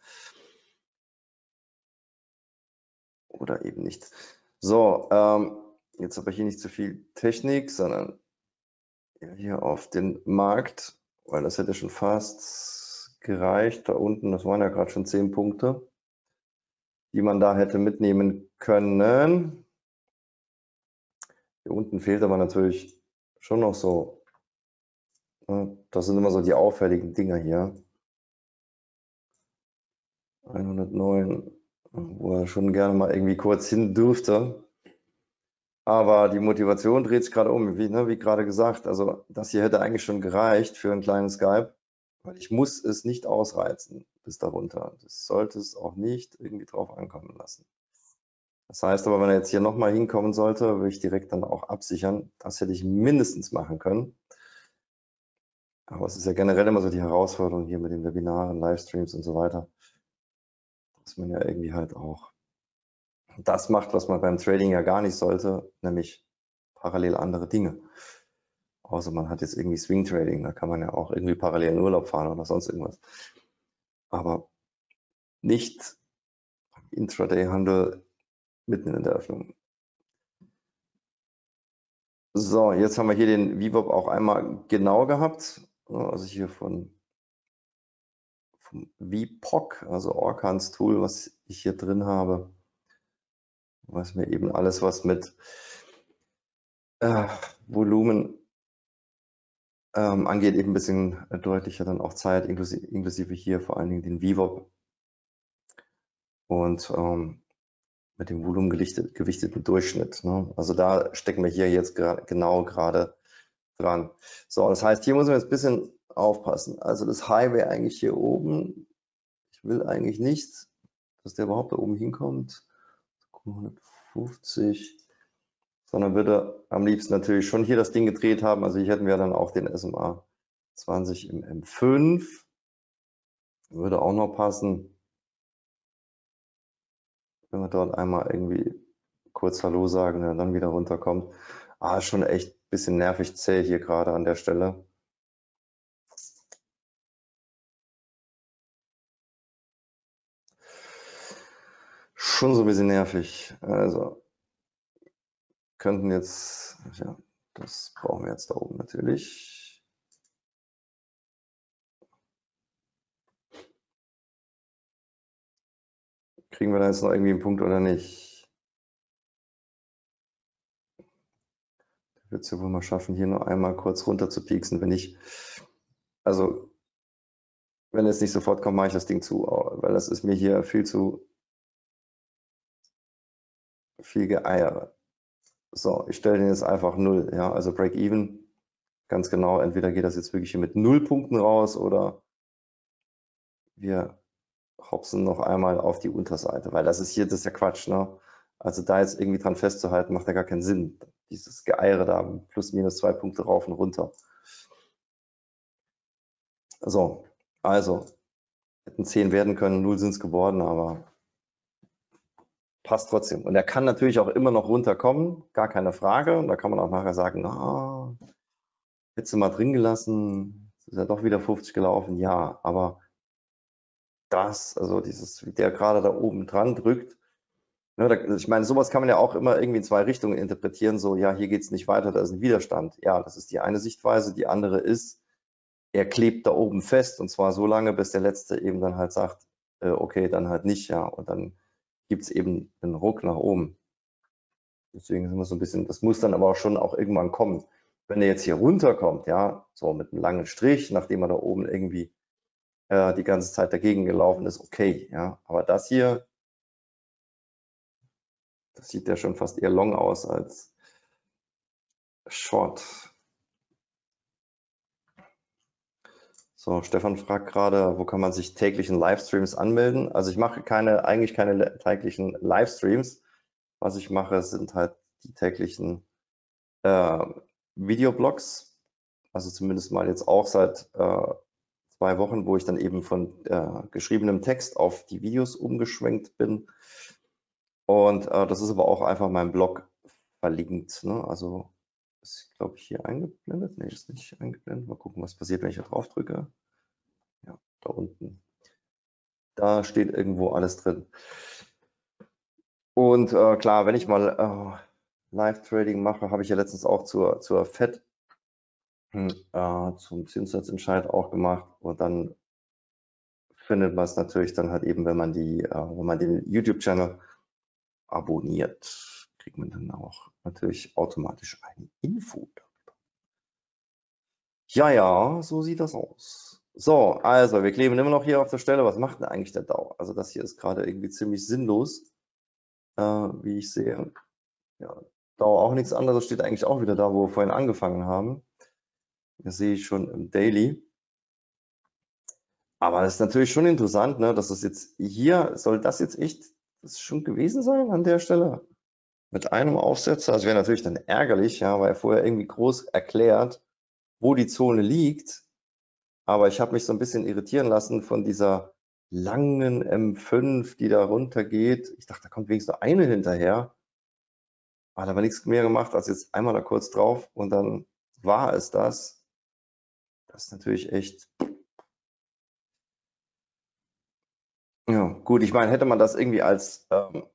Speaker 2: Oder eben nicht. So, ähm, jetzt aber hier nicht zu viel Technik, sondern hier auf den Markt, weil das hätte schon fast gereicht. Da unten, das waren ja gerade schon zehn Punkte, die man da hätte mitnehmen können. Hier unten fehlt aber natürlich schon noch so, das sind immer so die auffälligen Dinger hier. hundertneun, wo er schon gerne mal irgendwie kurz hin dürfte. Aber die Motivation dreht sich gerade um, wie, ne, wie gerade gesagt. Also das hier hätte eigentlich schon gereicht für einen kleinen Skype, weil ich muss es nicht ausreizen bis darunter. Das sollte es auch nicht irgendwie drauf ankommen lassen. Das heißt aber, wenn er jetzt hier nochmal hinkommen sollte, würde ich direkt dann auch absichern. Das hätte ich mindestens machen können. Aber es ist ja generell immer so die Herausforderung hier mit den Webinaren, Livestreams und so weiter, dass man ja irgendwie halt auch das macht, was man beim Trading ja gar nicht sollte, nämlich parallel andere Dinge. Außer man hat jetzt irgendwie Swing Trading, da kann man ja auch irgendwie parallel in Urlaub fahren oder sonst irgendwas. Aber nicht Intraday-Handel mitten in der Öffnung. So, jetzt haben wir hier den V WAP auch einmal genau gehabt. Also hier von vom V P O C, also Orkans Tool, was ich hier drin habe. Was mir eben alles, was mit äh, Volumen ähm, angeht, eben ein bisschen deutlicher dann auch Zeit, inklusive, inklusive hier vor allen Dingen den V WAP und ähm, mit dem volumengewichteten Durchschnitt. Ne? Also da stecken wir hier jetzt genau gerade dran. So, das heißt, hier muss man jetzt ein bisschen aufpassen. Also das High wäre eigentlich hier oben. Ich will eigentlich nicht, dass der überhaupt da oben hinkommt. hundertfünfzig, sondern würde am liebsten natürlich schon hier das Ding gedreht haben. Also hier hätten wir dann auch den S M A zwanzig im M fünf. Würde auch noch passen. Wenn wir dort einmal irgendwie kurz Hallo sagen und dann wieder runterkommt. Ah, ist schon echt ein bisschen nervig zäh hier gerade an der Stelle. Schon so ein bisschen nervig. Also könnten jetzt, ja, das brauchen wir jetzt da oben natürlich. Kriegen wir da jetzt noch irgendwie einen Punkt oder nicht? Wird es ja wohl mal schaffen, hier noch einmal kurz runter zu pieksen, wenn ich, also wenn es nicht sofort kommt, mache ich das Ding zu, weil das ist mir hier viel zu viel Geeiere. So, ich stelle den jetzt einfach null, ja, also Break-Even, ganz genau, entweder geht das jetzt wirklich hier mit null Punkten raus oder wir hopsen noch einmal auf die Unterseite, weil das ist hier, das ist ja Quatsch, ne? Also da jetzt irgendwie dran festzuhalten, macht ja gar keinen Sinn. Dieses Geeiere da, plus minus zwei Punkte rauf und runter. So, also, hätten zehn werden können, null sind es geworden, aber passt trotzdem. Und er kann natürlich auch immer noch runterkommen, gar keine Frage. Und da kann man auch nachher sagen, na, hättest du mal drin gelassen, ist ja doch wieder fünfzig gelaufen, ja, aber das, also dieses, wie der gerade da oben dran drückt, ne, da, ich meine, sowas kann man ja auch immer irgendwie in zwei Richtungen interpretieren, so, ja, hier geht es nicht weiter, da ist ein Widerstand. Ja, das ist die eine Sichtweise, die andere ist, er klebt da oben fest und zwar so lange, bis der Letzte eben dann halt sagt, äh, okay, dann halt nicht, ja, und dann gibt es eben einen Ruck nach oben. Deswegen sind wir so ein bisschen, das muss dann aber auch schon auch irgendwann kommen. Wenn der jetzt hier runterkommt, ja, so mit einem langen Strich, nachdem er da oben irgendwie äh, die ganze Zeit dagegen gelaufen ist, okay, ja, aber das hier, das sieht ja schon fast eher long aus als short. So, Stefan fragt gerade, wo kann man sich täglichen Livestreams anmelden? Also ich mache keine, eigentlich keine täglichen Livestreams. Was ich mache, sind halt die täglichen äh, Videoblogs. Also zumindest mal jetzt auch seit äh, zwei Wochen, wo ich dann eben von äh, geschriebenem Text auf die Videos umgeschwenkt bin. Und äh, das ist aber auch einfach mein Blog verlinkt. Ne? Also ist, glaube ich, hier eingeblendet. Nee, ist nicht eingeblendet. Mal gucken, was passiert, wenn ich hier drauf drücke. Ja, da unten. Da steht irgendwo alles drin. Und äh, klar, wenn ich mal äh, Live-Trading mache, habe ich ja letztens auch zur, zur Fed, äh, zum Zinssatzentscheid auch gemacht. Und dann findet man es natürlich dann halt eben, wenn man die, äh, wenn man den YouTube-Channel abonniert, kriegt man dann auch natürlich automatisch eine Info. Ja, ja, so sieht das aus. So, also wir kleben immer noch hier auf der Stelle. Was macht denn eigentlich der D A O? Also das hier ist gerade irgendwie ziemlich sinnlos, äh, wie ich sehe. Ja, D A O auch nichts anderes, steht eigentlich auch wieder da, wo wir vorhin angefangen haben. Das sehe ich schon im Daily. Aber das ist natürlich schon interessant, ne, dass das jetzt hier, soll das jetzt echt das schon gewesen sein an der Stelle? Mit einem Aufsetzer, das wäre natürlich dann ärgerlich, ja, weil er vorher irgendwie groß erklärt, wo die Zone liegt. Aber ich habe mich so ein bisschen irritieren lassen von dieser langen M fünf, die da runtergeht. Ich dachte, da kommt wenigstens noch eine hinterher. Hat aber nichts mehr gemacht, als jetzt einmal da kurz drauf und dann war es das. Das ist natürlich echt. Ja, gut, ich meine, hätte man das irgendwie als ähm,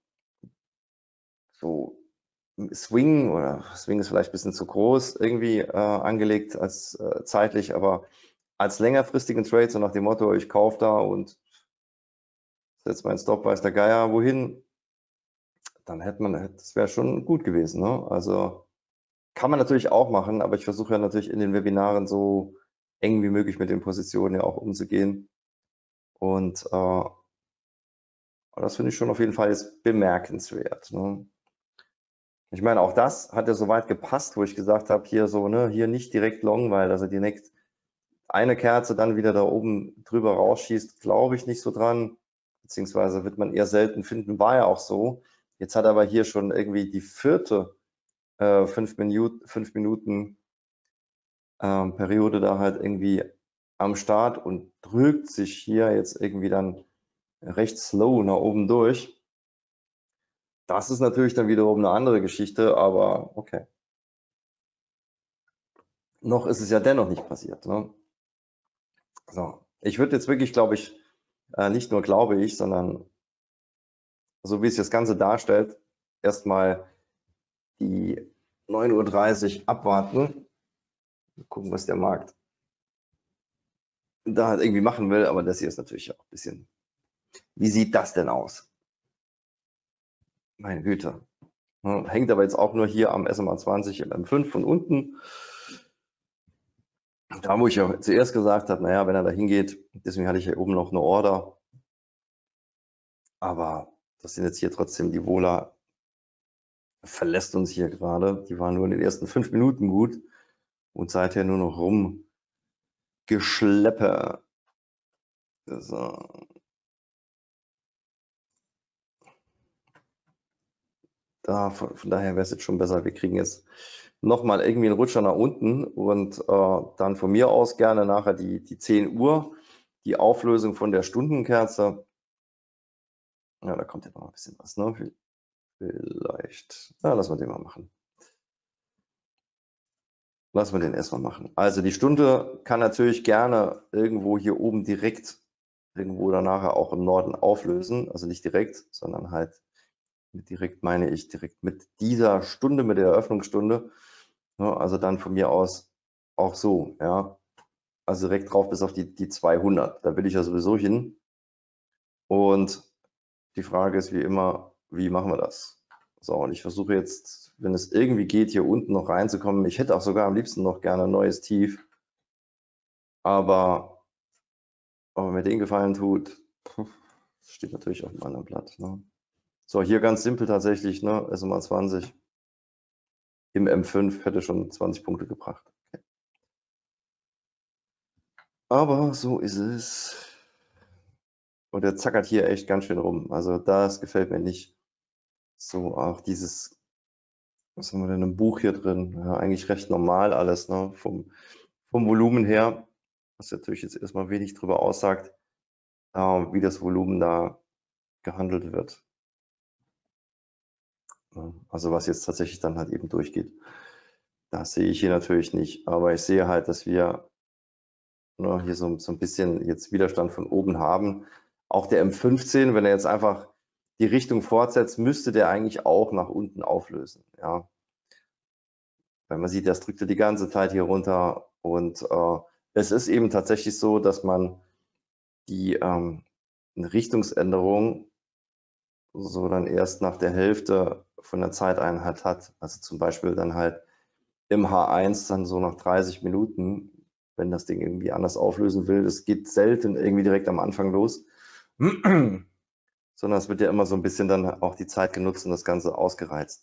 Speaker 2: so Swing oder Swing ist vielleicht ein bisschen zu groß irgendwie äh, angelegt als äh, zeitlich, aber als längerfristigen Trade, so nach dem Motto, ich kaufe da und setze meinen Stop, weiß der Geier wohin, dann hätte man, das wäre schon gut gewesen. Ne? Also kann man natürlich auch machen, aber ich versuche ja natürlich in den Webinaren so eng wie möglich mit den Positionen ja auch umzugehen. Und äh, das finde ich schon auf jeden Fall jetzt bemerkenswert. Ne? Ich meine, auch das hat ja soweit gepasst, wo ich gesagt habe, hier so, ne, hier nicht direkt long, weil also direkt eine Kerze dann wieder da oben drüber rausschießt, glaube ich nicht so dran, beziehungsweise wird man eher selten finden, war ja auch so. Jetzt hat er aber hier schon irgendwie die vierte äh, fünf Minuten, fünf Minuten ähm, Periode da halt irgendwie am Start und drückt sich hier jetzt irgendwie dann recht slow nach oben durch. Das ist natürlich dann wiederum eine andere Geschichte, aber okay. Noch ist es ja dennoch nicht passiert. Ne? So, ich würde jetzt wirklich, glaube ich, äh, nicht nur glaube ich, sondern so wie es das Ganze darstellt, erstmal die neun Uhr dreißig abwarten. Gucken, was der Markt da halt irgendwie machen will. Aber das hier ist natürlich auch ein bisschen. Wie sieht das denn aus? Meine Güte. Hängt aber jetzt auch nur hier am S M A zwanzig im M fünf von unten. Da, wo ich ja zuerst gesagt habe, naja, wenn er da hingeht, deswegen hatte ich hier oben noch eine Order. Aber das sind jetzt hier trotzdem die Vola verlässt uns hier gerade. Die waren nur in den ersten fünf Minuten gut und seither nur noch rumgeschleppe. So. Da, von, von daher wäre es jetzt schon besser. Wir kriegen jetzt nochmal irgendwie einen Rutscher nach unten und äh, dann von mir aus gerne nachher die, die zehn Uhr, die Auflösung von der Stundenkerze. Ja, da kommt ja noch ein bisschen was, ne? Vielleicht. Ja, lassen wir den mal machen. lassen wir den erstmal machen. Also die Stunde kann natürlich gerne irgendwo hier oben direkt, irgendwo oder nachher auch im Norden auflösen. Also nicht direkt, sondern halt mit direkt meine ich direkt mit dieser Stunde, mit der Eröffnungsstunde. Ja, also dann von mir aus auch so, ja. Also direkt drauf bis auf die, die zweihundert. Da will ich ja sowieso hin. Und die Frage ist wie immer, wie machen wir das? So, und ich versuche jetzt, wenn es irgendwie geht, hier unten noch reinzukommen. Ich hätte auch sogar am liebsten noch gerne ein neues Tief. Aber ob er mir den Gefallen tut, das steht natürlich auf dem anderen Blatt. Ne? So, hier ganz simpel tatsächlich, ne? S M A zwanzig im M fünf hätte schon zwanzig Punkte gebracht. Okay. Aber so ist es. Und der zackert hier echt ganz schön rum. Also das gefällt mir nicht. So auch dieses, was haben wir denn im Buch hier drin? Ja, eigentlich recht normal alles, ne? Vom, vom Volumen her, was natürlich jetzt erstmal wenig drüber aussagt, äh, wie das Volumen da gehandelt wird. Also was jetzt tatsächlich dann halt eben durchgeht. Das sehe ich hier natürlich nicht, aber ich sehe halt, dass wir ne, hier so, so ein bisschen jetzt Widerstand von oben haben. Auch der M fünfzehn, wenn er jetzt einfach die Richtung fortsetzt, müsste der eigentlich auch nach unten auflösen. Ja. Weil man sieht, das drückte die ganze Zeit hier runter und äh, es ist eben tatsächlich so, dass man die ähm, eine Richtungsänderung so dann erst nach der Hälfte von der Zeiteinheit hat. Also zum Beispiel dann halt im H eins dann so nach dreißig Minuten, wenn das Ding irgendwie anders auflösen will. Das geht selten irgendwie direkt am Anfang los, sondern es wird ja immer so ein bisschen dann auch die Zeit genutzt und das Ganze ausgereizt.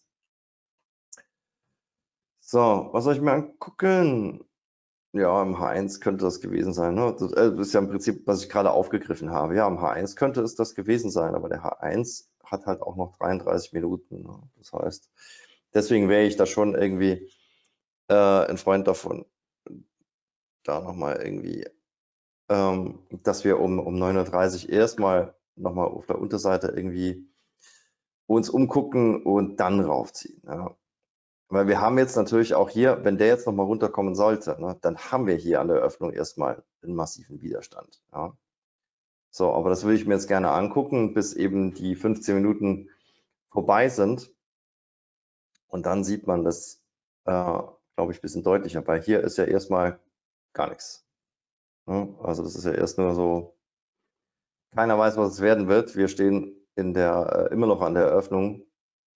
Speaker 2: So, was soll ich mir angucken? Ja, im H eins könnte das gewesen sein. Ne? Das ist ja im Prinzip, was ich gerade aufgegriffen habe. Ja, im H eins könnte es das gewesen sein, aber der H eins hat halt auch noch dreiunddreißig Minuten. Ne? Das heißt, deswegen wäre ich da schon irgendwie äh, ein Freund davon, da nochmal irgendwie, ähm, dass wir um, um neun Uhr dreißig erstmal nochmal auf der Unterseite irgendwie uns umgucken und dann raufziehen. Ja. Weil wir haben jetzt natürlich auch hier, wenn der jetzt nochmal runterkommen sollte, ne, dann haben wir hier an der Öffnung erstmal einen massiven Widerstand. Ja. So, aber das würde ich mir jetzt gerne angucken, bis eben die fünfzehn Minuten vorbei sind. Und dann sieht man das, äh, glaube ich, ein bisschen deutlicher, weil hier ist ja erstmal gar nichts. Ne? Also das ist ja erst nur so, keiner weiß, was es werden wird. Wir stehen in der, äh, immer noch an der Eröffnung.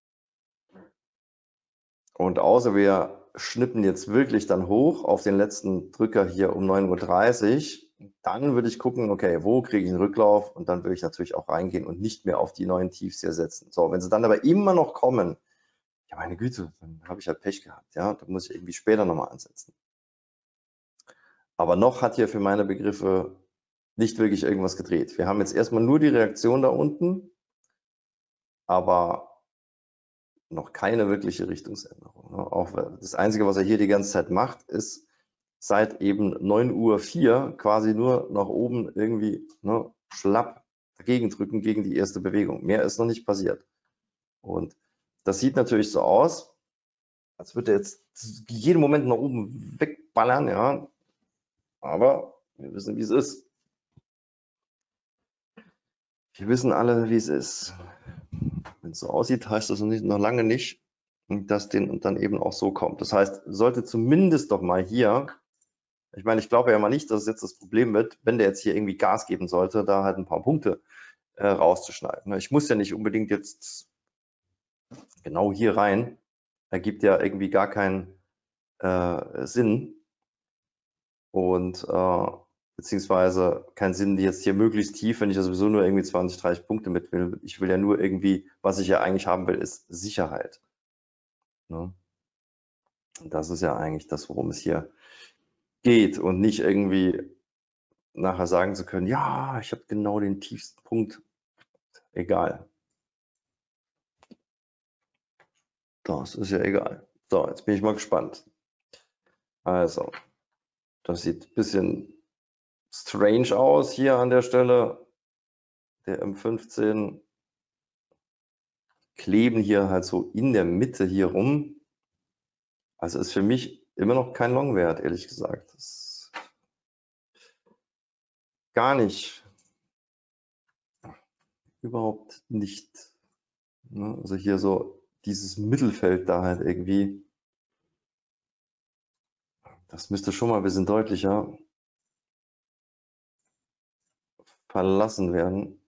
Speaker 2: Und außer wir schnippen jetzt wirklich dann hoch auf den letzten Drücker hier um neun Uhr dreißig, dann würde ich gucken, okay, wo kriege ich einen Rücklauf? Und dann würde ich natürlich auch reingehen und nicht mehr auf die neuen Tiefs hier setzen. So, wenn sie dann aber immer noch kommen, ja meine Güte, dann habe ich halt Pech gehabt. Ja, dann muss ich irgendwie später nochmal ansetzen. Aber noch hat hier für meine Begriffe nicht wirklich irgendwas gedreht. Wir haben jetzt erstmal nur die Reaktion da unten, aber noch keine wirkliche Richtungsänderung. Auch das Einzige, was er hier die ganze Zeit macht, ist seit eben neun Uhr vier quasi nur nach oben irgendwie ne, schlapp dagegen drücken gegen die erste Bewegung. Mehr ist noch nicht passiert. Und das sieht natürlich so aus, als würde er jetzt jeden Moment nach oben wegballern, ja. Aber wir wissen, wie es ist. Wir wissen alle, wie es ist. Wenn es so aussieht, heißt das noch, nicht, noch lange nicht, dass den dann eben auch so kommt. Das heißt, sollte zumindest doch mal hier, ich meine, ich glaube ja mal nicht, dass es jetzt das Problem wird, wenn der jetzt hier irgendwie Gas geben sollte, da halt ein paar Punkte äh, rauszuschneiden. Ich muss ja nicht unbedingt jetzt genau hier rein, ergibt ja irgendwie gar keinen äh, Sinn und äh, beziehungsweise keinen Sinn, die jetzt hier möglichst tief, wenn ich ja sowieso nur irgendwie zwanzig, dreißig Punkte mit will. Ich will ja nur irgendwie, was ich ja eigentlich haben will, ist Sicherheit. Ne? Und das ist ja eigentlich das, worum es hier geht und nicht irgendwie nachher sagen zu können, ja, ich habe genau den tiefsten Punkt. Egal. Das ist ja egal. So, jetzt bin ich mal gespannt. Also, das sieht ein bisschen strange aus hier an der Stelle. Der M fünfzehn kleben hier halt so in der Mitte hier rum. Also ist für mich immer noch kein Long-Wert, ehrlich gesagt. Das gar nicht. Überhaupt nicht. Ne? Also hier so dieses Mittelfeld da halt irgendwie. Das müsste schon mal ein bisschen deutlicher verlassen werden.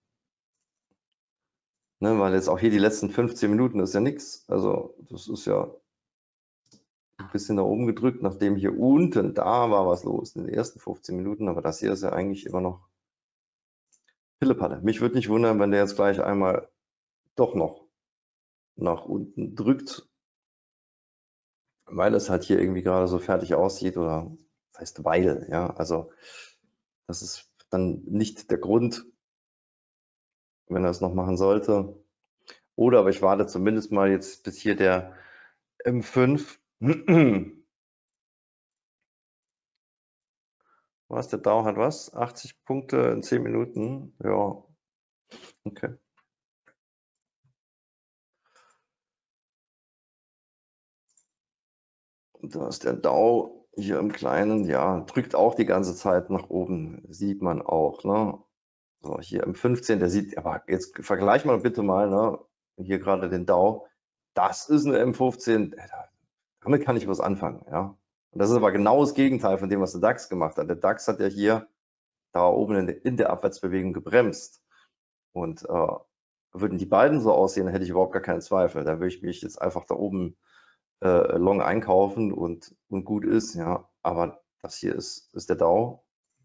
Speaker 2: Ne, weil jetzt auch hier die letzten fünfzehn Minuten ist ja nichts. Also das ist ja ein bisschen nach oben gedrückt, nachdem hier unten, da war was los in den ersten fünfzehn Minuten, aber das hier ist ja eigentlich immer noch Pillepalle. Mich würde nicht wundern, wenn der jetzt gleich einmal doch noch nach unten drückt, weil es halt hier irgendwie gerade so fertig aussieht oder das heißt weil, ja, also das ist dann nicht der Grund, wenn er es noch machen sollte. Oder aber ich warte zumindest mal jetzt bis hier der M fünf. Was, der Dow hat was? achtzig Punkte in zehn Minuten? Ja, okay. Da ist der Dow hier im Kleinen, ja, drückt auch die ganze Zeit nach oben, sieht man auch, ne? So, hier im fünfzehn, der sieht, aber jetzt vergleich mal bitte mal, ne? Hier gerade den Dow, das ist eine M fünfzehn, damit kann ich was anfangen, ja. Und das ist aber genau das Gegenteil von dem, was der DAX gemacht hat. Der DAX hat ja hier da oben in der, in der Abwärtsbewegung gebremst. Und äh, würden die beiden so aussehen, dann hätte ich überhaupt gar keinen Zweifel. Da würde ich mich jetzt einfach da oben äh, long einkaufen und, und gut ist, ja. Aber das hier ist, ist der Dow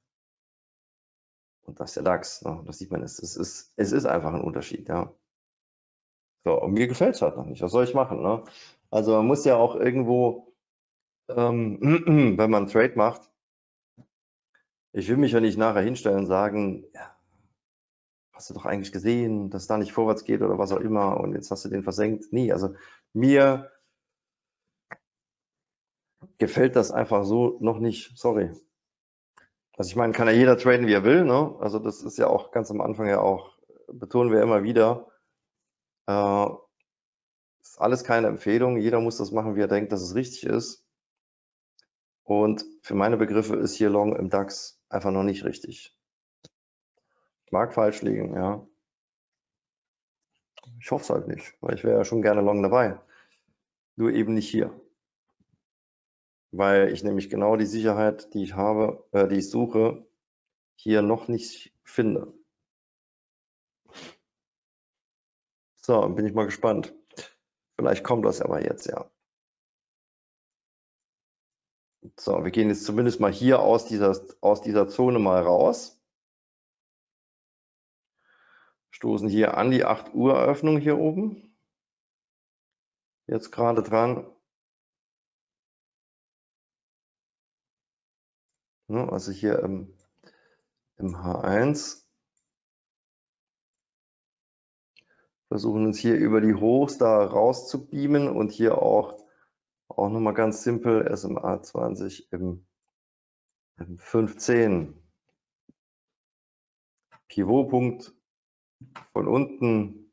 Speaker 2: und das ist der DAX. Ne? Das sieht man, es, es, ist, es ist einfach ein Unterschied, ja. So, und mir gefällt es halt noch nicht. Was soll ich machen? Ne? Also man muss ja auch irgendwo, ähm, wenn man einen Trade macht, ich will mich ja nicht nachher hinstellen und sagen, ja, hast du doch eigentlich gesehen, dass da nicht vorwärts geht oder was auch immer und jetzt hast du den versenkt. Nee, also mir gefällt das einfach so noch nicht, sorry. Also ich meine, kann ja jeder traden, wie er will, ne? Also das ist ja auch ganz am Anfang ja auch, betonen wir immer wieder, äh, ist alles keine Empfehlung, jeder muss das machen, wie er denkt, dass es richtig ist. Und für meine Begriffe ist hier Long im DAX einfach noch nicht richtig. Ich mag falsch liegen, ja. Ich hoffe es halt nicht, weil ich wäre ja schon gerne Long dabei. Nur eben nicht hier. Weil ich nämlich genau die Sicherheit, die ich habe, äh, die ich suche, hier noch nicht finde. So, bin ich mal gespannt. Vielleicht kommt das aber jetzt, ja. So, wir gehen jetzt zumindest mal hier aus dieser, aus dieser Zone mal raus. Stoßen hier an die acht Uhr Eröffnung hier oben. Jetzt gerade dran. Also hier im, im H eins. Versuchen uns hier über die Hochs da raus zu beamen und hier auch, auch nochmal ganz simpel S M A zwanzig im, im fünfzehn. Pivotpunkt von unten.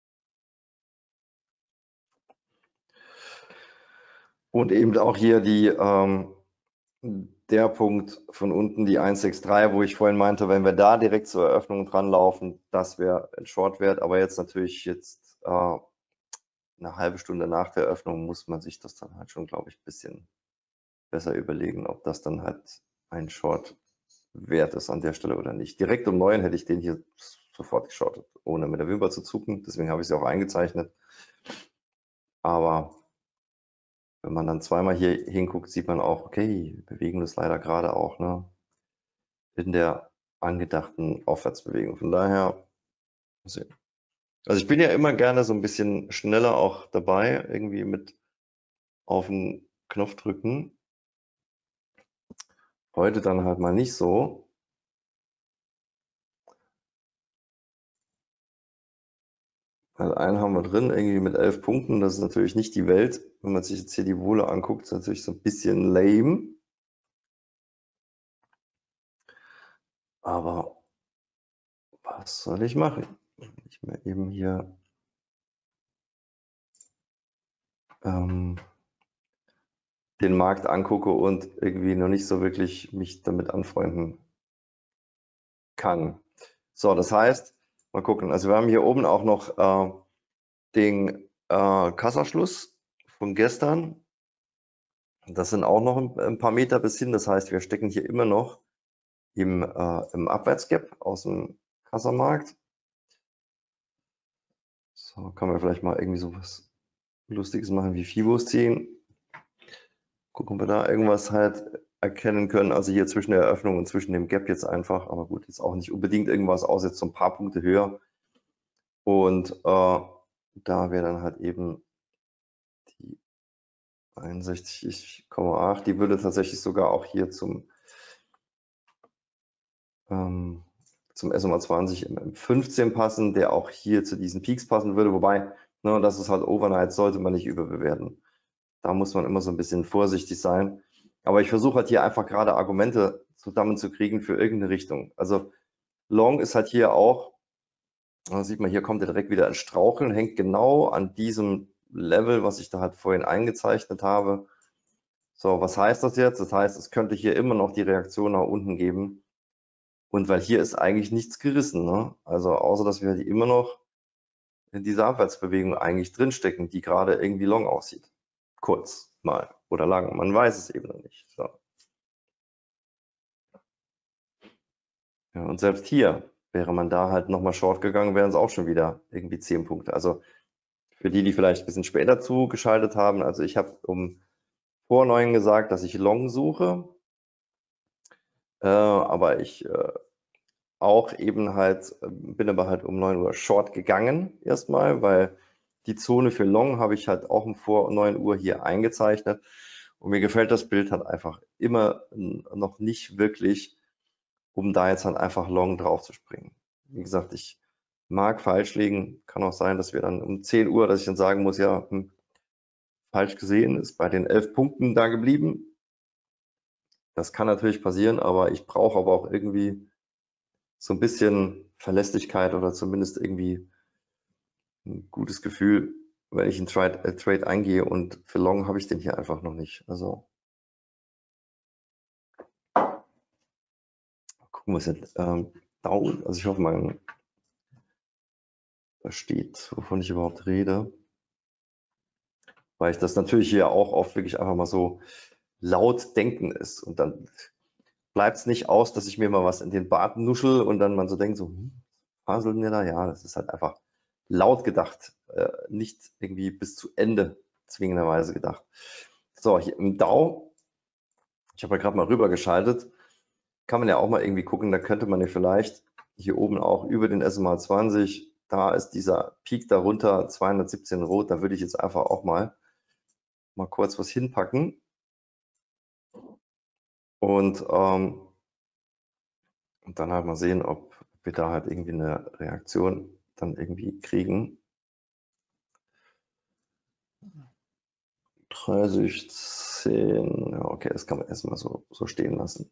Speaker 2: Und eben auch hier die, ähm, der Punkt von unten, die eins sechs drei, wo ich vorhin meinte, wenn wir da direkt zur Eröffnung dran laufen, das wäre ein Short-Wert. Aber jetzt natürlich jetzt äh, eine halbe Stunde nach der Eröffnung muss man sich das dann halt schon, glaube ich, ein bisschen besser überlegen, ob das dann halt ein Short-Wert ist an der Stelle oder nicht. Direkt um neun hätte ich den hier sofort geschortet, ohne mit der Wimper zu zucken. Deswegen habe ich sie auch eingezeichnet. Aber wenn man dann zweimal hier hinguckt, sieht man auch, okay, Bewegung ist leider gerade auch ne, in der angedachten Aufwärtsbewegung. Von daher, also ich bin ja immer gerne so ein bisschen schneller auch dabei, irgendwie mit auf den Knopf drücken. Heute dann halt mal nicht so. Weil einen haben wir drin, irgendwie mit elf Punkten. Das ist natürlich nicht die Welt. Wenn man sich jetzt hier die Wohle anguckt, ist natürlich so ein bisschen lame. Aber was soll ich machen? Ich mir eben hier ähm, den Markt angucke und irgendwie noch nicht so wirklich mich damit anfreunden kann. So, das heißt, mal gucken. Also wir haben hier oben auch noch äh, den äh, Kassaschluss von gestern. Das sind auch noch ein, ein paar Meter bis hin. Das heißt, wir stecken hier immer noch im, äh, im Abwärtsgap aus dem Kassamarkt. So, kann man vielleicht mal irgendwie so was Lustiges machen wie Fibos ziehen. Gucken, ob wir da irgendwas halt erkennen können. Also hier zwischen der Eröffnung und zwischen dem Gap jetzt einfach. Aber gut, jetzt auch nicht unbedingt irgendwas aus, jetzt so ein paar Punkte höher. Und äh, da wäre dann halt eben die einundsechzig Komma acht. Die würde tatsächlich sogar auch hier zum, ähm, zum S M A zwanzig im M fünfzehn passen, der auch hier zu diesen Peaks passen würde. Wobei, ne, das ist halt Overnight, sollte man nicht überbewerten. Da muss man immer so ein bisschen vorsichtig sein. Aber ich versuche halt hier einfach gerade Argumente zusammenzukriegen für irgendeine Richtung. Also Long ist halt hier auch, da sieht man, hier kommt er direkt wieder ins Straucheln, hängt genau an diesem Level, was ich da halt vorhin eingezeichnet habe. So, was heißt das jetzt? Das heißt, es könnte hier immer noch die Reaktion nach unten geben. Und weil hier ist eigentlich nichts gerissen, ne? Also außer, dass wir halt immer noch in dieser Abwärtsbewegung eigentlich drinstecken, die gerade irgendwie long aussieht. Kurz mal oder lang, man weiß es eben noch nicht. So. Ja, und selbst hier wäre man da halt nochmal short gegangen, wären es auch schon wieder irgendwie zehn Punkte. Also für die, die vielleicht ein bisschen später zugeschaltet haben, also ich habe um vor neun gesagt, dass ich long suche, äh, aber ich äh, auch eben halt, bin aber halt um neun Uhr short gegangen erstmal, weil die Zone für long habe ich halt auch um vor neun Uhr hier eingezeichnet. Und mir gefällt das Bild halt einfach immer noch nicht wirklich, um da jetzt halt einfach long drauf zu springen. Wie gesagt, ich mag falsch liegen. Kann auch sein, dass wir dann um zehn Uhr, dass ich dann sagen muss, ja, hm, falsch gesehen, ist bei den elf Punkten da geblieben. Das kann natürlich passieren, aber ich brauche aber auch irgendwie so ein bisschen Verlässlichkeit oder zumindest irgendwie ein gutes Gefühl, wenn ich einen Trade, äh, Trade eingehe, und für Long habe ich den hier einfach noch nicht. Also gucken wir es jetzt. Ähm, Down, also ich hoffe, man versteht, wovon ich überhaupt rede. Weil ich das natürlich hier auch oft wirklich einfach mal so laut denken ist. Und dann bleibt es nicht aus, dass ich mir mal was in den Bart nuschel und dann man so denkt, so, hm, faseln wir da? Ja, das ist halt einfach laut gedacht, äh, nicht irgendwie bis zu Ende zwingenderweise gedacht. So, hier im Dow, ich habe ja gerade mal rüber geschaltet, kann man ja auch mal irgendwie gucken, da könnte man ja vielleicht hier oben auch über den S M A zwanzig, da ist dieser Peak darunter, zweihundertsiebzehn rot, da würde ich jetzt einfach auch mal mal kurz was hinpacken. Und, ähm, und dann halt mal sehen, ob wir da halt irgendwie eine Reaktion dann irgendwie kriegen. dreißig, zehn, ja, okay, das kann man erstmal so, so stehen lassen.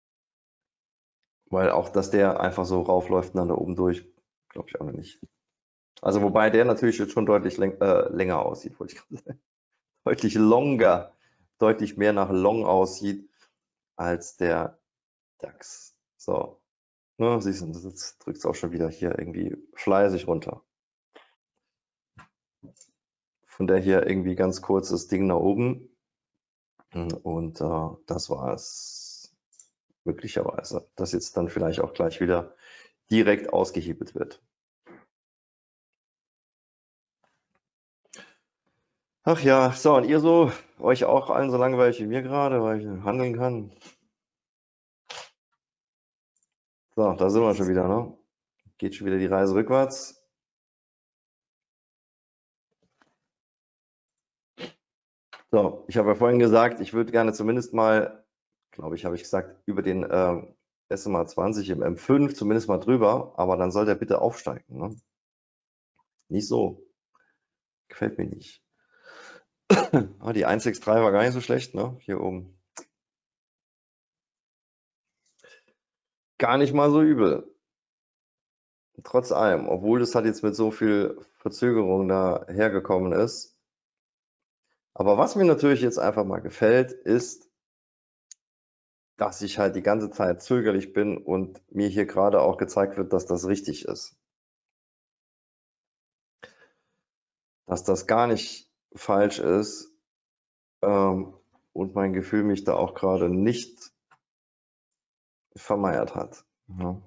Speaker 2: Weil auch, dass der einfach so raufläuft und dann da oben durch, glaube ich auch noch nicht. Also wobei der natürlich jetzt schon deutlich läng äh, länger aussieht, wollte ich gerade sagen. Deutlich longer, deutlich mehr nach Long aussieht als der DAX. So, ne, siehst du, jetzt drückt es auch schon wieder hier irgendwie fleißig runter. Von der hier irgendwie ganz kurzes Ding nach oben. Und äh, das war es möglicherweise, dass jetzt dann vielleicht auch gleich wieder direkt ausgehebelt wird. Ach ja, so, und ihr so, euch auch allen so langweilig wie mir gerade, weil ich handeln kann. So, da sind wir schon wieder, ne? Geht schon wieder die Reise rückwärts. So, ich habe ja vorhin gesagt, ich würde gerne zumindest mal, glaube ich, habe ich gesagt, über den äh, S M A zwanzig im M fünf zumindest mal drüber, aber dann soll der bitte aufsteigen. Ne? Nicht so. Gefällt mir nicht. Ah, die eins sechs drei war gar nicht so schlecht, ne? Hier oben. Gar nicht mal so übel. Trotz allem, obwohl das halt jetzt mit so viel Verzögerung da hergekommen ist. Aber was mir natürlich jetzt einfach mal gefällt, ist, dass ich halt die ganze Zeit zögerlich bin und mir hier gerade auch gezeigt wird, dass das richtig ist. Dass das gar nicht falsch ist ähm, und mein Gefühl mich da auch gerade nicht vermeiert hat. Ja.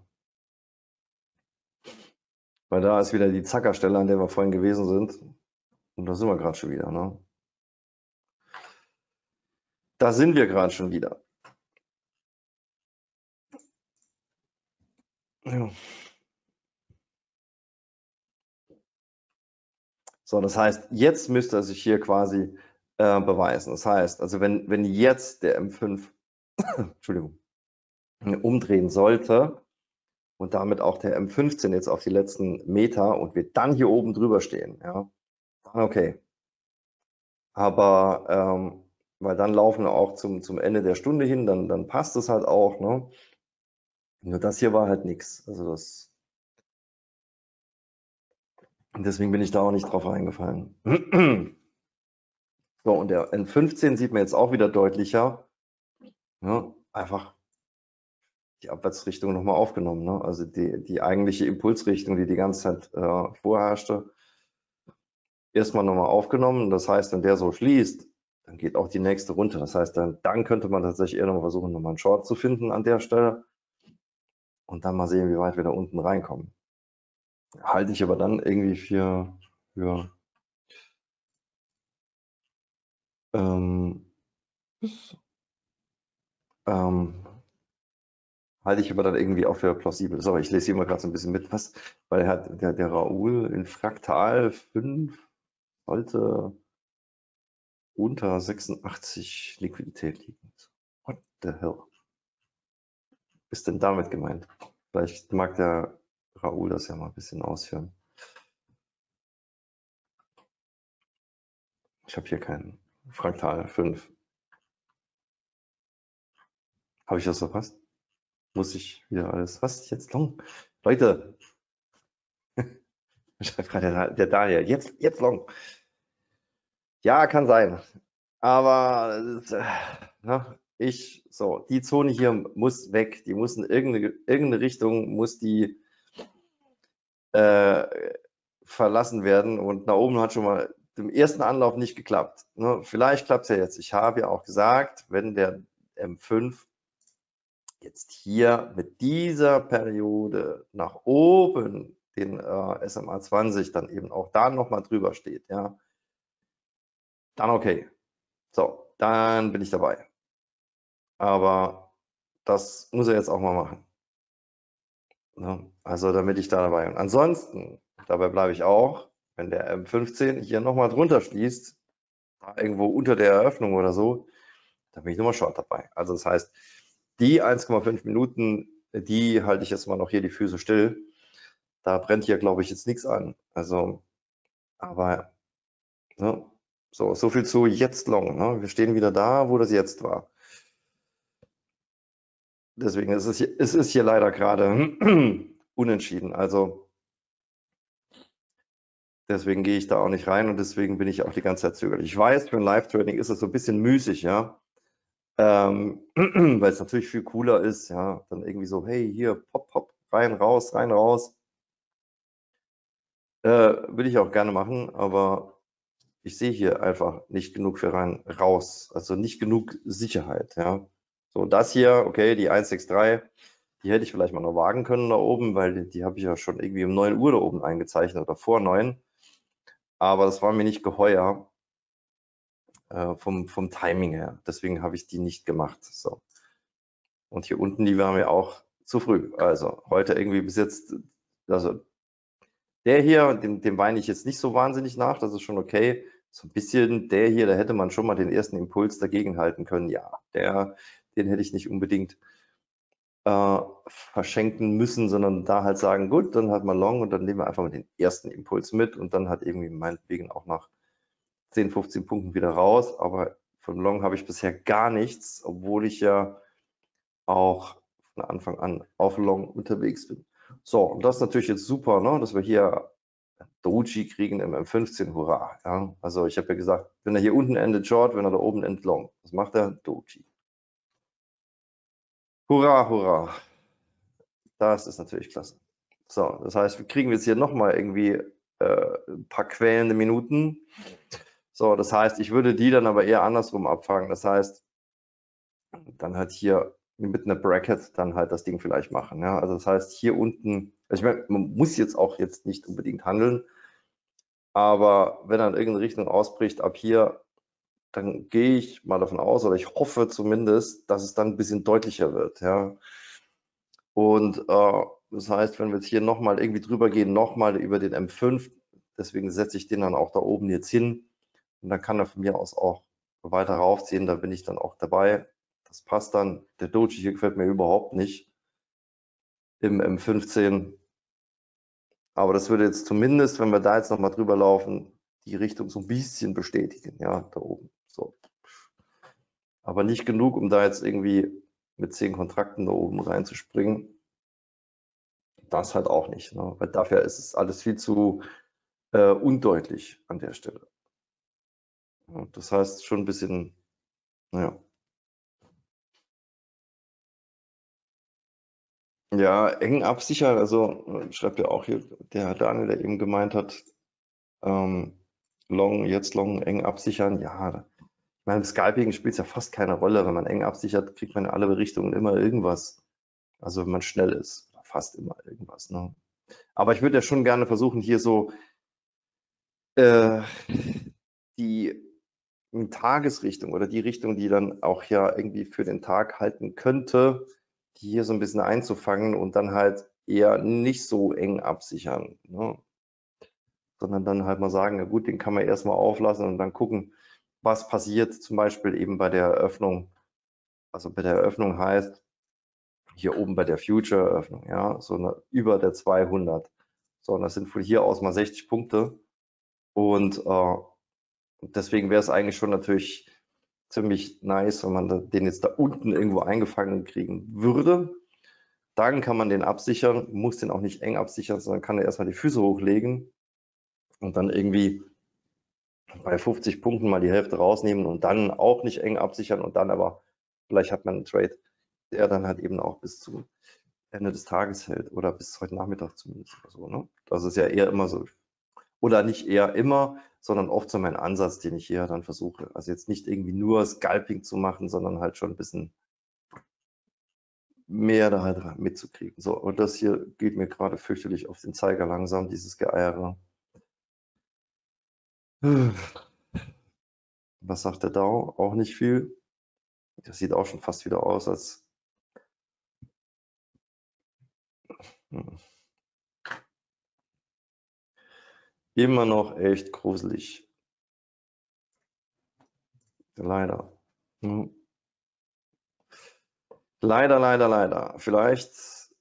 Speaker 2: Weil da ist wieder die Zackerstelle, an der wir vorhin gewesen sind. Und da sind wir gerade schon wieder. Ne? Da sind wir gerade schon wieder. Ja. So, das heißt, jetzt müsste er sich hier quasi äh, beweisen. Das heißt, also wenn, wenn jetzt der M fünf Entschuldigung, umdrehen sollte und damit auch der M fünfzehn jetzt auf die letzten Meter und wir dann hier oben drüber stehen, ja, dann okay. Aber ähm, weil dann laufen wir auch zum, zum Ende der Stunde hin, dann, dann passt es halt auch. Ne? Nur das hier war halt nichts. Also das, deswegen bin ich da auch nicht drauf reingefallen. So, und der M fünfzehn sieht man jetzt auch wieder deutlicher. Ja, einfach die Abwärtsrichtung nochmal aufgenommen. Ne? Also die, die eigentliche Impulsrichtung, die die ganze Zeit äh, vorherrschte, erstmal nochmal aufgenommen. Das heißt, wenn der so schließt, dann geht auch die nächste runter. Das heißt, dann, dann könnte man tatsächlich eher nochmal versuchen, nochmal einen Short zu finden an der Stelle und dann mal sehen, wie weit wir da unten reinkommen. Halte ich aber dann irgendwie für, für ähm, ähm, halte ich aber dann irgendwie auch für plausibel. So, ich lese hier mal gerade so ein bisschen mit, was, weil er hat, der, der Raoul in Fraktal fünf sollte unter sechsundachtzig Liquidität liegen. What the hell? Was ist denn damit gemeint? Vielleicht mag der Raoul das ja mal ein bisschen ausführen. Ich habe hier keinen Fraktal fünf. Habe ich das verpasst? Muss ich wieder alles. Was ist jetzt long? Leute, schreibt gerade der, der Daniel. Jetzt, jetzt long. Ja, kann sein. Aber äh, na, ich, so, die Zone hier muss weg. Die muss in irgendeine, irgendeine Richtung, muss die äh, verlassen werden. Und nach oben hat schon mal im ersten Anlauf nicht geklappt. Ne? Vielleicht klappt es ja jetzt. Ich habe ja auch gesagt, wenn der M fünf jetzt hier mit dieser Periode nach oben den äh, S M A zwanzig dann eben auch da nochmal drüber steht, ja, dann okay. So, dann bin ich dabei. Aber das muss er jetzt auch mal machen. Ne? Also damit ich da dabei bin. Ansonsten, dabei bleibe ich auch, wenn der M fünfzehn hier nochmal drunter schließt, irgendwo unter der Eröffnung oder so, dann bin ich nochmal short dabei. Also das heißt, die eins Komma fünf Minuten, die halte ich jetzt mal noch hier die Füße still. Da brennt hier, glaube ich, jetzt nichts an. Also, aber ne, so, so viel zu jetzt long. Ne? Wir stehen wieder da, wo das jetzt war. Deswegen ist es hier, es ist hier leider gerade unentschieden. Also deswegen gehe ich da auch nicht rein und deswegen bin ich auch die ganze Zeit zögerlich. Ich weiß, für ein Live-Trading ist es so ein bisschen müßig, ja. Ähm, weil es natürlich viel cooler ist, ja. Dann irgendwie so, hey, hier, pop, pop, rein, raus, rein, raus. Äh, will ich auch gerne machen, aber ich sehe hier einfach nicht genug für rein, raus. Also nicht genug Sicherheit, ja. So, das hier, okay, die eins sechs drei, die hätte ich vielleicht mal noch wagen können da oben, weil die, die habe ich ja schon irgendwie um neun Uhr da oben eingezeichnet oder vor neun. Aber das war mir nicht geheuer äh, vom, vom Timing her. Deswegen habe ich die nicht gemacht. So. Und hier unten, die waren mir auch zu früh. Also heute irgendwie bis jetzt, also der hier, dem, dem weine ich jetzt nicht so wahnsinnig nach, das ist schon okay. So ein bisschen der hier, da hätte man schon mal den ersten Impuls dagegen halten können. Ja, der, den hätte ich nicht unbedingt äh, verschenken müssen, sondern da halt sagen, gut, dann hat man Long und dann nehmen wir einfach mal den ersten Impuls mit und dann hat irgendwie meinetwegen auch nach zehn, fünfzehn Punkten wieder raus. Aber von Long habe ich bisher gar nichts, obwohl ich ja auch von Anfang an auf Long unterwegs bin. So, und das ist natürlich jetzt super, ne, dass wir hier Doji kriegen im M fünfzehn, hurra. Ja? Also ich habe ja gesagt, wenn er hier unten endet Short, wenn er da oben endet Long. Was macht er? Doji. Hurra, hurra. Das ist natürlich klasse. So, das heißt, wir kriegen jetzt hier nochmal irgendwie äh, ein paar quälende Minuten. So, das heißt, ich würde die dann aber eher andersrum abfangen. Das heißt, dann halt hier mit einer Bracket dann halt das Ding vielleicht machen. Ja? Also das heißt, hier unten, also ich meine, man muss jetzt auch jetzt nicht unbedingt handeln, aber wenn er in irgendeine Richtung ausbricht, ab hier, dann gehe ich mal davon aus, oder ich hoffe zumindest, dass es dann ein bisschen deutlicher wird. Ja? Und äh, das heißt, wenn wir jetzt hier nochmal irgendwie drüber gehen, nochmal über den M fünf, deswegen setze ich den dann auch da oben jetzt hin und dann kann er von mir aus auch weiter raufziehen, da bin ich dann auch dabei. Das passt dann. Der Doji hier gefällt mir überhaupt nicht im M fünfzehn. Aber das würde jetzt zumindest, wenn wir da jetzt nochmal drüber laufen, die Richtung so ein bisschen bestätigen. Ja, da oben. So. Aber nicht genug, um da jetzt irgendwie mit zehn Kontrakten da oben reinzuspringen. Das halt auch nicht. Ne? Weil dafür ist es alles viel zu äh, undeutlich an der Stelle. Ja, das heißt schon ein bisschen, naja. Ja, eng absichern, also schreibt ja auch hier der Herr Daniel, der eben gemeint hat, ähm, Long, jetzt Long, eng absichern. Ja, ich meine, im Scalping spielt es ja fast keine Rolle. Wenn man eng absichert, kriegt man in alle Richtungen immer irgendwas. Also wenn man schnell ist, fast immer irgendwas. Ne? Aber ich würde ja schon gerne versuchen, hier so äh, die Tagesrichtung oder die Richtung, die dann auch ja irgendwie für den Tag halten könnte, die hier so ein bisschen einzufangen und dann halt eher nicht so eng absichern. Ne? Sondern dann halt mal sagen, na gut, den kann man erstmal auflassen und dann gucken, was passiert zum Beispiel eben bei der Eröffnung. Also bei der Eröffnung heißt, hier oben bei der Future-Eröffnung, ja, so eine, über der zweihundert. So, und das sind von hier aus mal sechzig Punkte. Und äh, deswegen wäre es eigentlich schon natürlich ziemlich nice, wenn man den jetzt da unten irgendwo eingefangen kriegen würde. Dann kann man den absichern, muss den auch nicht eng absichern, sondern kann er erstmal die Füße hochlegen und dann irgendwie bei fünfzig Punkten mal die Hälfte rausnehmen und dann auch nicht eng absichern und dann aber, vielleicht hat man einen Trade, der dann halt eben auch bis zum Ende des Tages hält oder bis heute Nachmittag zumindest oder so. Ne? Das ist ja eher immer so. Oder nicht eher immer, sondern oft so mein Ansatz, den ich hier dann versuche. Also jetzt nicht irgendwie nur Scalping zu machen, sondern halt schon ein bisschen mehr da halt mitzukriegen. So, und das hier geht mir gerade fürchterlich auf den Zeiger langsam, dieses Geeiere. Was sagt der Dow? Auch nicht viel. Das sieht auch schon fast wieder aus, als hm. Immer noch echt gruselig. Leider. Hm. Leider, leider, leider. Vielleicht,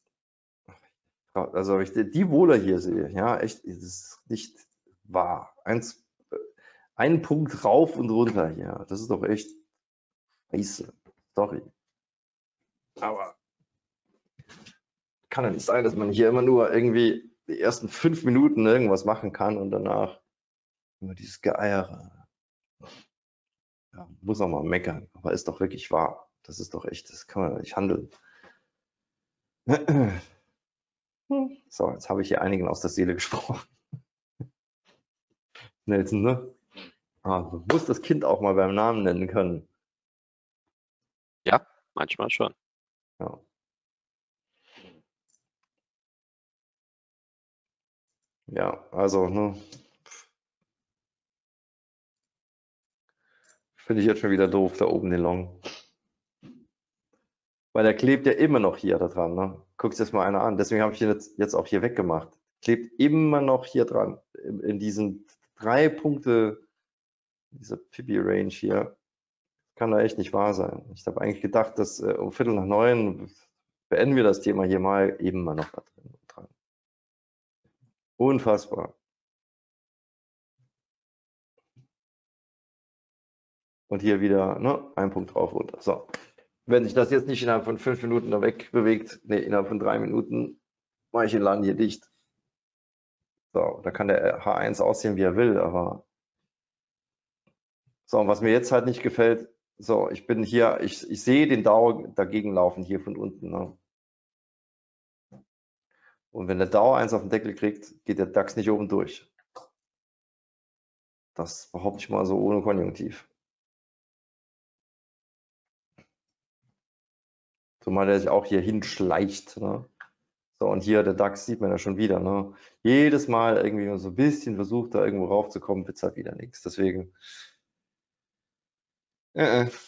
Speaker 2: also ich die Wohler hier sehe, ja, echt, das ist nicht wahr. Eins, ein Punkt rauf und runter hier. Das ist doch echt scheiße. Sorry. Aber kann ja nicht sein, dass man hier immer nur irgendwie die ersten fünf Minuten irgendwas machen kann und danach immer dieses Geeiere. Ja, muss auch mal meckern, aber ist doch wirklich wahr. Das ist doch echt, das kann man nicht handeln. So, jetzt habe ich hier einigen aus der Seele gesprochen. Nelson, ne? Ah, du musst das Kind auch mal beim Namen nennen können.
Speaker 1: Ja, manchmal schon.
Speaker 2: Ja. Ja, also, ne, finde ich jetzt schon wieder doof, da oben den Long. Weil der klebt ja immer noch hier da dran, ne? Guck dir das mal einer an. Deswegen habe ich ihn jetzt, jetzt auch hier weggemacht. Klebt immer noch hier dran. In, in diesen drei Punkte, dieser Pippi-Range hier. Kann da echt nicht wahr sein. Ich habe eigentlich gedacht, dass äh, um Viertel nach neun beenden wir das Thema hier mal eben mal noch da drin. Unfassbar. Und hier wieder ne, ein Punkt drauf runter. So. Wenn sich das jetzt nicht innerhalb von fünf Minuten da wegbewegt, ne, innerhalb von drei Minuten, mache ich den Laden hier dicht. So, da kann der H eins aussehen, wie er will, aber so, und was mir jetzt halt nicht gefällt, so, ich bin hier, ich, ich sehe den Dow dagegen laufen, hier von unten. Ne? Und wenn der Dow eins auf den Deckel kriegt, geht der DAX nicht oben durch. Das behaupte ich mal so ohne Konjunktiv. Zumal der sich auch hier hinschleicht. Ne? So, und hier der DAX sieht man ja schon wieder. Ne? Jedes Mal irgendwie so ein bisschen versucht, da irgendwo raufzukommen, wird es halt wieder nichts. Deswegen. Äh, äh.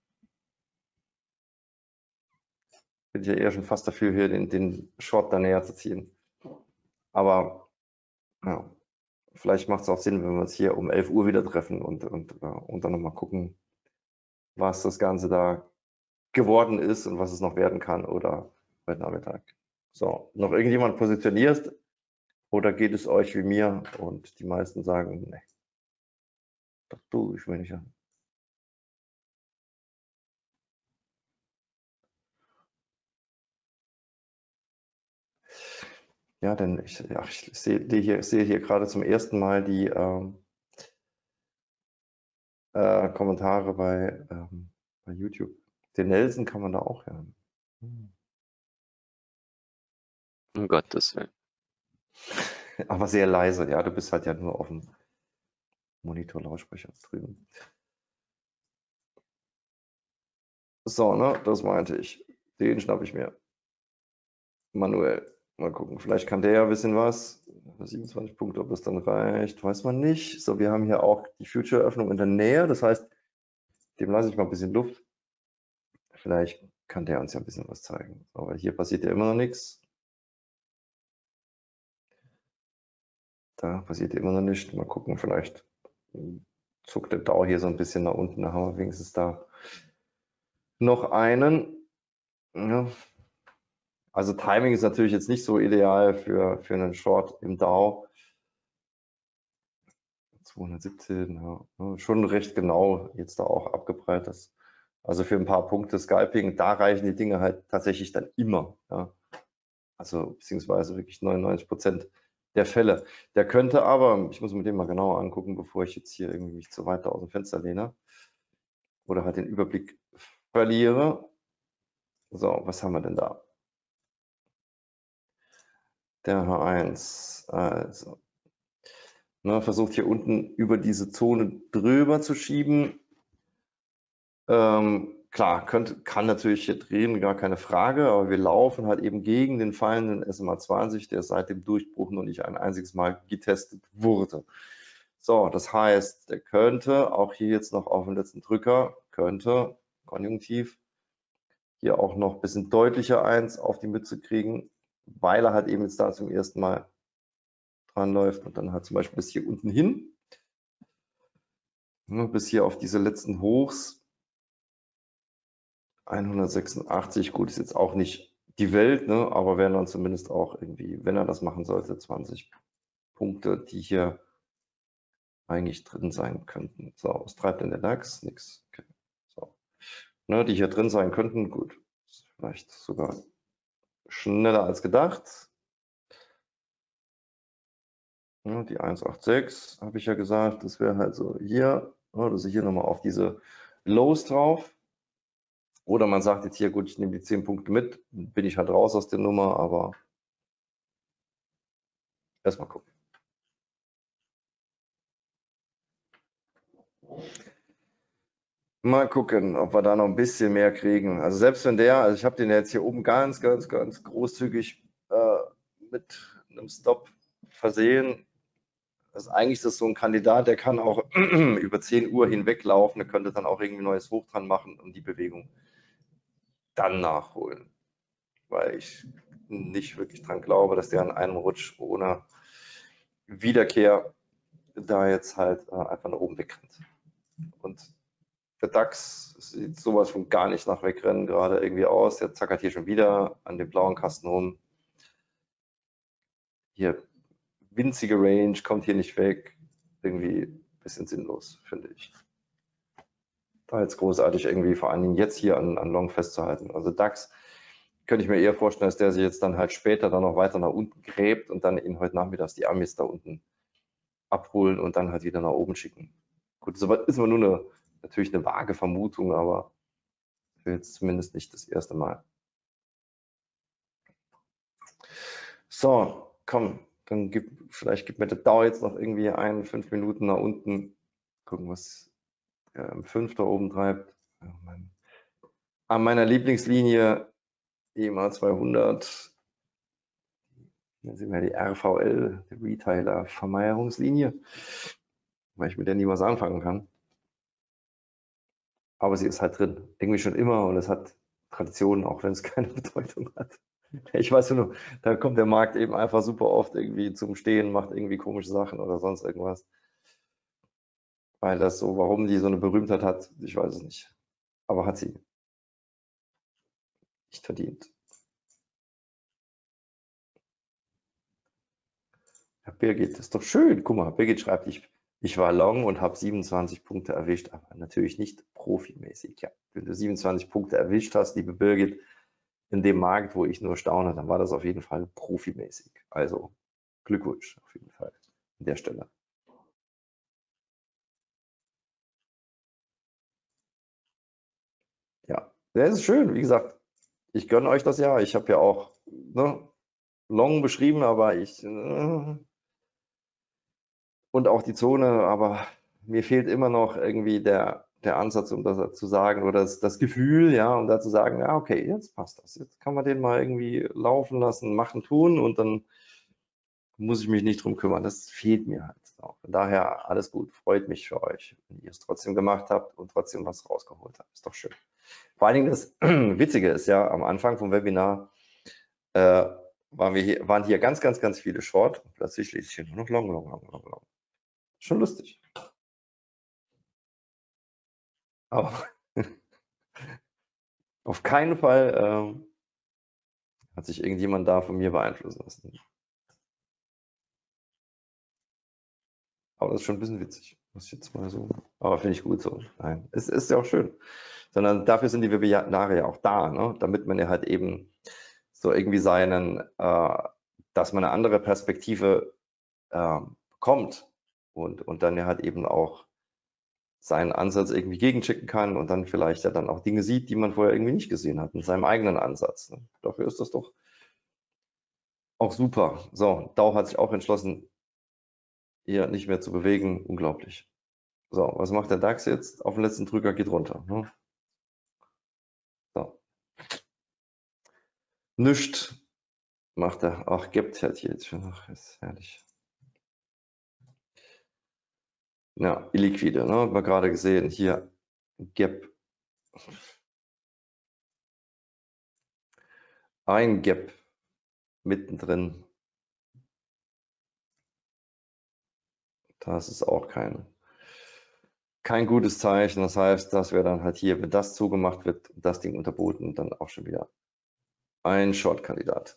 Speaker 2: Bin ich ja eher schon fast dafür, hier den, den Short da näher zu ziehen. Aber ja, vielleicht macht es auch Sinn, wenn wir uns hier um elf Uhr wieder treffen und, und, und dann nochmal gucken, was das Ganze da geworden ist und was es noch werden kann oder heute Nachmittag. So, noch irgendjemand positioniert oder geht es euch wie mir und die meisten sagen, ne, das tue ich mir nicht an. Ja, denn ich, ach, ich sehe hier, sehe hier gerade zum ersten Mal die ähm, äh, Kommentare bei, ähm, bei YouTube. Den Nelson kann man da auch hören. Hm.
Speaker 1: Um Gottes Willen.
Speaker 2: Aber sehr leise, ja, du bist halt ja nur auf dem Monitor-Lautsprecher drüben. So, ne, das meinte ich. Den schnappe ich mir. Manuell. Mal gucken, vielleicht kann der ja wissen was. siebenundzwanzig Punkte, ob das dann reicht, weiß man nicht. So, wir haben hier auch die Future-Öffnung in der Nähe. Das heißt, dem lasse ich mal ein bisschen Luft. Vielleicht kann der uns ja ein bisschen was zeigen. Aber hier passiert ja immer noch nichts. Da passiert ja immer noch nichts. Mal gucken, vielleicht zuckt der Dow hier so ein bisschen nach unten. Da haben wir wenigstens da noch einen. Ja. Also Timing ist natürlich jetzt nicht so ideal für, für einen Short im Dow. zweihundertsiebzehn, ja, schon recht genau jetzt da auch abgeprallt. Das, also für ein paar Punkte Scalping, da reichen die Dinge halt tatsächlich dann immer. Ja. Also beziehungsweise wirklich neunundneunzig Prozent der Fälle. Der könnte aber, ich muss mir den mal genauer angucken, bevor ich jetzt hier irgendwie mich zu weit aus dem Fenster lehne oder halt den Überblick verliere. So, was haben wir denn da? Der H eins, also ne, versucht hier unten über diese Zone drüber zu schieben. Ähm, klar, könnte, kann natürlich hier drehen, gar keine Frage, aber wir laufen halt eben gegen den fallenden S M A zwanzig, der seit dem Durchbruch noch nicht ein einziges Mal getestet wurde. So, das heißt, der könnte auch hier jetzt noch auf den letzten Drücker, könnte, konjunktiv, hier auch noch ein bisschen deutlicher eins auf die Mütze kriegen, weil er halt eben jetzt da zum ersten Mal dran läuft und dann halt zum Beispiel bis hier unten hin, ne, bis hier auf diese letzten Hochs, hundertsechsundachtzig, gut, ist jetzt auch nicht die Welt, ne, aber wären dann zumindest auch irgendwie, wenn er das machen sollte, zwanzig Punkte, die hier eigentlich drin sein könnten. So, was treibt denn der DAX? Nix. Okay. So. Ne, die hier drin sein könnten, gut. Vielleicht sogar schneller als gedacht. Ne, die hundertsechsundachtzig habe ich ja gesagt, das wäre halt so hier, ne, dass ich hier nochmal auf diese Lows drauf. Oder man sagt jetzt hier, gut, ich nehme die zehn Punkte mit, bin ich halt raus aus der Nummer, aber erstmal gucken. Mal gucken, ob wir da noch ein bisschen mehr kriegen. Also selbst wenn der, also ich habe den jetzt hier oben ganz, ganz, ganz großzügig äh, mit einem Stop versehen. Das ist eigentlich das so ein Kandidat, der kann auch über zehn Uhr hinweglaufen, der könnte dann auch irgendwie ein neues Hoch dran machen und die Bewegung dann nachholen. Weil ich nicht wirklich dran glaube, dass der an einem Rutsch ohne Wiederkehr da jetzt halt äh, einfach nach oben wegrennt. Und der DAX sieht sowas von gar nicht nach Wegrennen gerade irgendwie aus. Der zackert hier schon wieder an dem blauen Kasten rum. Hier winzige Range, kommt hier nicht weg. Irgendwie ein bisschen sinnlos, finde ich. Da jetzt großartig irgendwie vor allen Dingen jetzt hier an, an Long festzuhalten. Also DAX könnte ich mir eher vorstellen, dass der sich jetzt dann halt später dann noch weiter nach unten gräbt und dann ihn heute Nachmittags die Amis da unten abholen und dann halt wieder nach oben schicken. Gut, das ist aber nur eine, natürlich eine vage Vermutung, aber für jetzt zumindest nicht das erste Mal. So, komm, dann gib, vielleicht gibt mir der Dow jetzt noch irgendwie ein, fünf Minuten nach unten. Gucken, was er im fünf da oben treibt. Ja, mein, an meiner Lieblingslinie E M A zweihundert. Hier sehen wir die R V L, die Retailer Vermeierungslinie, weil ich mit der nie was anfangen kann. Aber sie ist halt drin, irgendwie schon immer, und es hat Tradition, auch wenn es keine Bedeutung hat. Ich weiß nur, da kommt der Markt eben einfach super oft irgendwie zum Stehen, macht irgendwie komische Sachen oder sonst irgendwas. Weil das so, warum die so eine Berühmtheit hat, ich weiß es nicht. Aber hat sie nicht verdient. Herr Birgit, ist doch schön. Guck mal, Birgit schreibt, ich, ich war long und habe siebenundzwanzig Punkte erwischt, aber natürlich nicht profimäßig. Ja, wenn du siebenundzwanzig Punkte erwischt hast, liebe Birgit, in dem Markt, wo ich nur staune, dann war das auf jeden Fall profimäßig. Also Glückwunsch auf jeden Fall an der Stelle. Ja, das ist schön. Wie gesagt, ich gönne euch das ja. Ich habe ja auch ne, long beschrieben, aber ich äh, und auch die Zone, aber mir fehlt immer noch irgendwie der, der Ansatz, um das zu sagen, oder das, das Gefühl, ja, um da zu sagen, ja, okay, jetzt passt das. Jetzt kann man den mal irgendwie laufen lassen, machen, tun, und dann muss ich mich nicht drum kümmern. Das fehlt mir halt auch. Von daher alles gut, freut mich für euch, wenn ihr es trotzdem gemacht habt und trotzdem was rausgeholt habt. Ist doch schön. Vor allen Dingen das Witzige ist ja, am Anfang vom Webinar äh, waren, wir hier, waren hier ganz, ganz, ganz viele Short, und plötzlich lese ich hier nur noch Long, Long, Long, Long, Long. Schon lustig. Aber auf keinen Fall ähm, hat sich irgendjemand da von mir beeinflussen lassen. Aber das ist schon ein bisschen witzig, muss ich jetzt mal so. Aber finde ich gut so. Nein, es ist ja auch schön. Sondern dafür sind die Webinare ja auch da, ne? Damit man ja halt eben so irgendwie seinen, äh, dass man eine andere Perspektive äh, bekommt und, und dann ja halt eben auch seinen Ansatz irgendwie gegenschicken kann und dann vielleicht ja dann auch Dinge sieht, die man vorher irgendwie nicht gesehen hat, mit seinem eigenen Ansatz. Ne? Dafür ist das doch auch super. So, Dow hat sich auch entschlossen, hier nicht mehr zu bewegen. Unglaublich. So, was macht der DAX jetzt? Auf den letzten Drücker geht runter. Ne? So. Nischt macht er. Ach, gibt halt jetzt schon. Ach, ist herrlich. Ja, illiquide, ne? Haben wir gerade gesehen. Hier, Gap. Ein Gap mittendrin. Das ist auch kein, kein gutes Zeichen. Das heißt, dass wir dann halt hier, wenn das zugemacht wird, das Ding unterboten, dann auch schon wieder ein Short-Kandidat.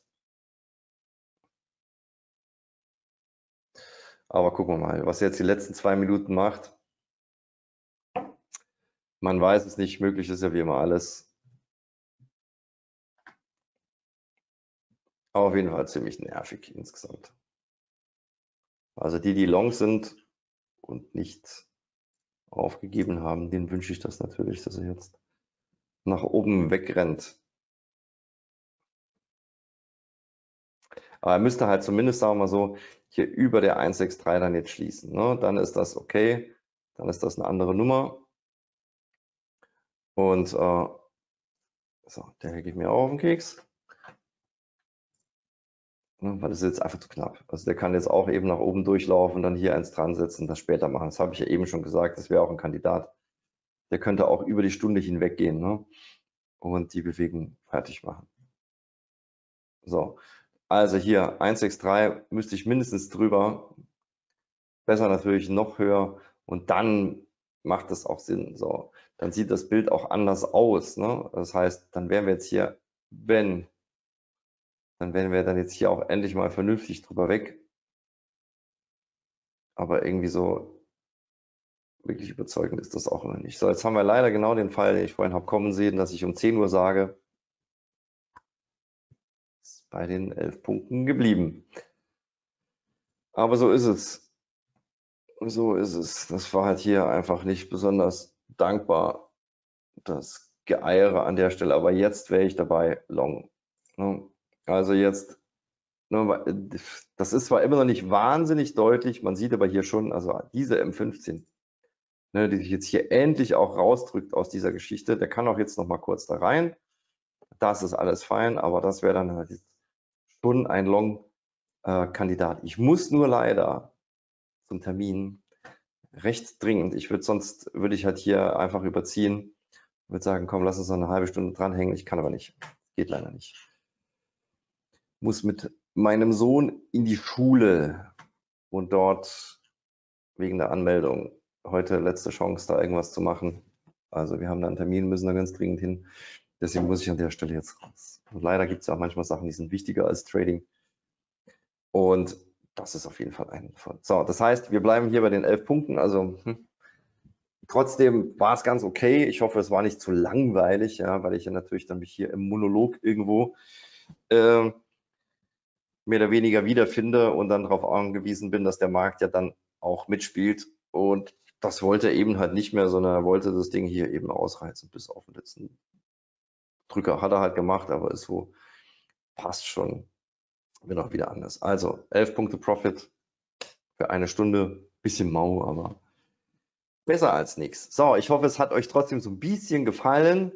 Speaker 2: Aber gucken wir mal, was er jetzt die letzten zwei Minuten macht. Man weiß es nicht, möglich ist ja wie immer alles. Aber auf jeden Fall ziemlich nervig insgesamt. Also die, die long sind und nicht aufgegeben haben, denen wünsche ich das natürlich, dass er jetzt nach oben wegrennt. Aber er müsste halt zumindest, sagen wir mal so, hier über der eins sechs drei dann jetzt schließen. Ne? Dann ist das okay, dann ist das eine andere Nummer. Und äh, so, der geht mir auch auf den Keks. Ne? Weil das ist jetzt einfach zu knapp. Also der kann jetzt auch eben nach oben durchlaufen, dann hier eins dran setzen, das später machen. Das habe ich ja eben schon gesagt, das wäre auch ein Kandidat. Der könnte auch über die Stunde hinweg gehen, ne? Und die Bewegung fertig machen. So, also hier eins sechs drei müsste ich mindestens drüber, besser natürlich noch höher, und dann macht das auch Sinn. So, dann sieht das Bild auch anders aus. Ne? Das heißt, dann wären wir jetzt hier, wenn, dann wären wir dann jetzt hier auch endlich mal vernünftig drüber weg. Aber irgendwie so wirklich überzeugend ist das auch immer nicht. So, jetzt haben wir leider genau den Fall, den ich vorhin habe kommen sehen, dass ich um zehn Uhr sage, bei den elf Punkten geblieben. Aber so ist es. So ist es. Das war halt hier einfach nicht besonders dankbar, das Geeiere an der Stelle. Aber jetzt wäre ich dabei long. Also jetzt, das ist zwar immer noch nicht wahnsinnig deutlich, man sieht aber hier schon, also diese M fünfzehn, ne, die sich jetzt hier endlich auch rausdrückt aus dieser Geschichte, der kann auch jetzt noch mal kurz da rein. Das ist alles fein, aber das wäre dann halt schon ein Long-Kandidat. Ich muss nur leider zum Termin recht dringend, ich würde sonst, würde ich halt hier einfach überziehen, würde sagen, komm, lass uns noch eine halbe Stunde dranhängen, ich kann aber nicht, geht leider nicht. Muss mit meinem Sohn in die Schule und dort wegen der Anmeldung heute letzte Chance, da irgendwas zu machen. Also wir haben da einen Termin, müssen da ganz dringend hin. Deswegen muss ich an der Stelle jetzt raus. Und leider gibt es ja auch manchmal Sachen, die sind wichtiger als Trading. Und das ist auf jeden Fall ein von. So, das heißt, wir bleiben hier bei den elf Punkten. Also hm. Trotzdem war es ganz okay. Ich hoffe, es war nicht zu langweilig, ja, weil ich ja natürlich dann mich hier im Monolog irgendwo äh, mehr oder weniger wiederfinde und dann darauf angewiesen bin, dass der Markt ja dann auch mitspielt. Und das wollte er eben halt nicht mehr, sondern er wollte das Ding hier eben ausreizen bis auf den letzten Drücker. Hat er halt gemacht, aber ist so, passt schon, wird auch wieder anders. Also elf Punkte Profit für eine Stunde, bisschen mau, aber besser als nichts. So, ich hoffe, es hat euch trotzdem so ein bisschen gefallen.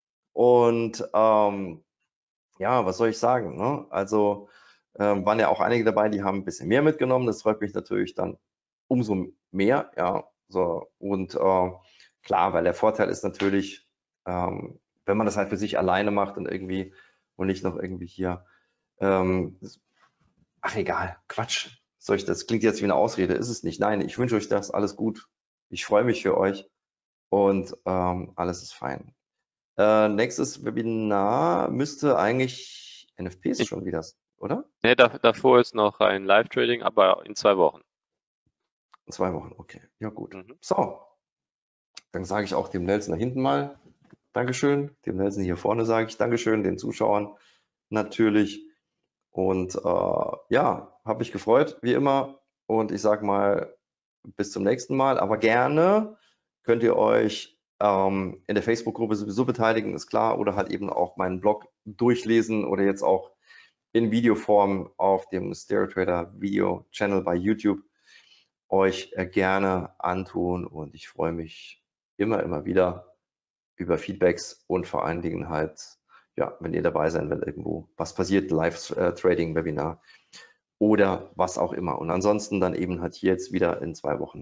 Speaker 2: Und ähm, ja, was soll ich sagen? Ne? Also ähm, waren ja auch einige dabei, die haben ein bisschen mehr mitgenommen. Das freut mich natürlich dann umso mehr. Ja, so und äh, klar, weil der Vorteil ist natürlich, ähm, wenn man das halt für sich alleine macht und irgendwie und nicht noch irgendwie hier, ähm, ach egal, Quatsch. Soll ich, das klingt jetzt wie eine Ausrede, ist es nicht. Nein, ich wünsche euch das, alles gut. Ich freue mich für euch und ähm, alles ist fein. Äh, nächstes Webinar müsste eigentlich N F Ps schon wieder, oder?
Speaker 1: Nee, da, davor ist noch ein Live-Trading, aber in zwei Wochen.
Speaker 2: In zwei Wochen, okay. Ja gut.
Speaker 1: Mhm.
Speaker 2: So, dann sage ich auch dem Nelson da hinten mal Dankeschön. Dem Nelson hier vorne sage ich Dankeschön, den Zuschauern natürlich. Und äh, ja, habe mich gefreut, wie immer. Und ich sage mal, bis zum nächsten Mal. Aber gerne könnt ihr euch ähm, in der Facebook-Gruppe sowieso beteiligen, ist klar. Oder halt eben auch meinen Blog durchlesen oder jetzt auch in Videoform auf dem StereoTrader Video-Channel bei YouTube euch äh, gerne antun. Und ich freue mich immer, immer wieder über Feedbacks und vor allen Dingen halt, ja, wenn ihr dabei sein werdet, irgendwo was passiert, Live-Trading-Webinar oder was auch immer. Und ansonsten dann eben halt hier jetzt wieder in zwei Wochen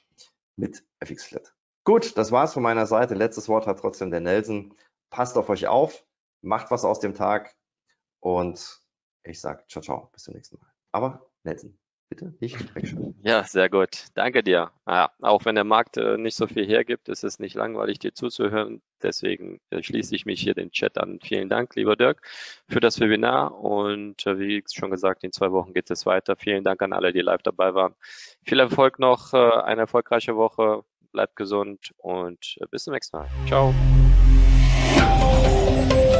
Speaker 2: mit F X Flat. Gut, das war's von meiner Seite. Letztes Wort hat trotzdem der Nelson. Passt auf euch auf, macht was aus dem Tag und ich sage ciao, ciao, bis zum nächsten Mal. Aber Nelson, bitte nicht wegschauen.
Speaker 1: Ja, sehr gut. Danke dir. Ja, auch wenn der Markt äh, nicht so viel hergibt, ist es nicht langweilig, dir zuzuhören. Deswegen äh, schließe ich mich hier den Chat an. Vielen Dank, lieber Dirk, für das Webinar. Und äh, wie schon gesagt, in zwei Wochen geht es weiter. Vielen Dank an alle, die live dabei waren. Viel Erfolg noch, äh, eine erfolgreiche Woche. Bleibt gesund und äh, bis zum nächsten Mal. Ciao.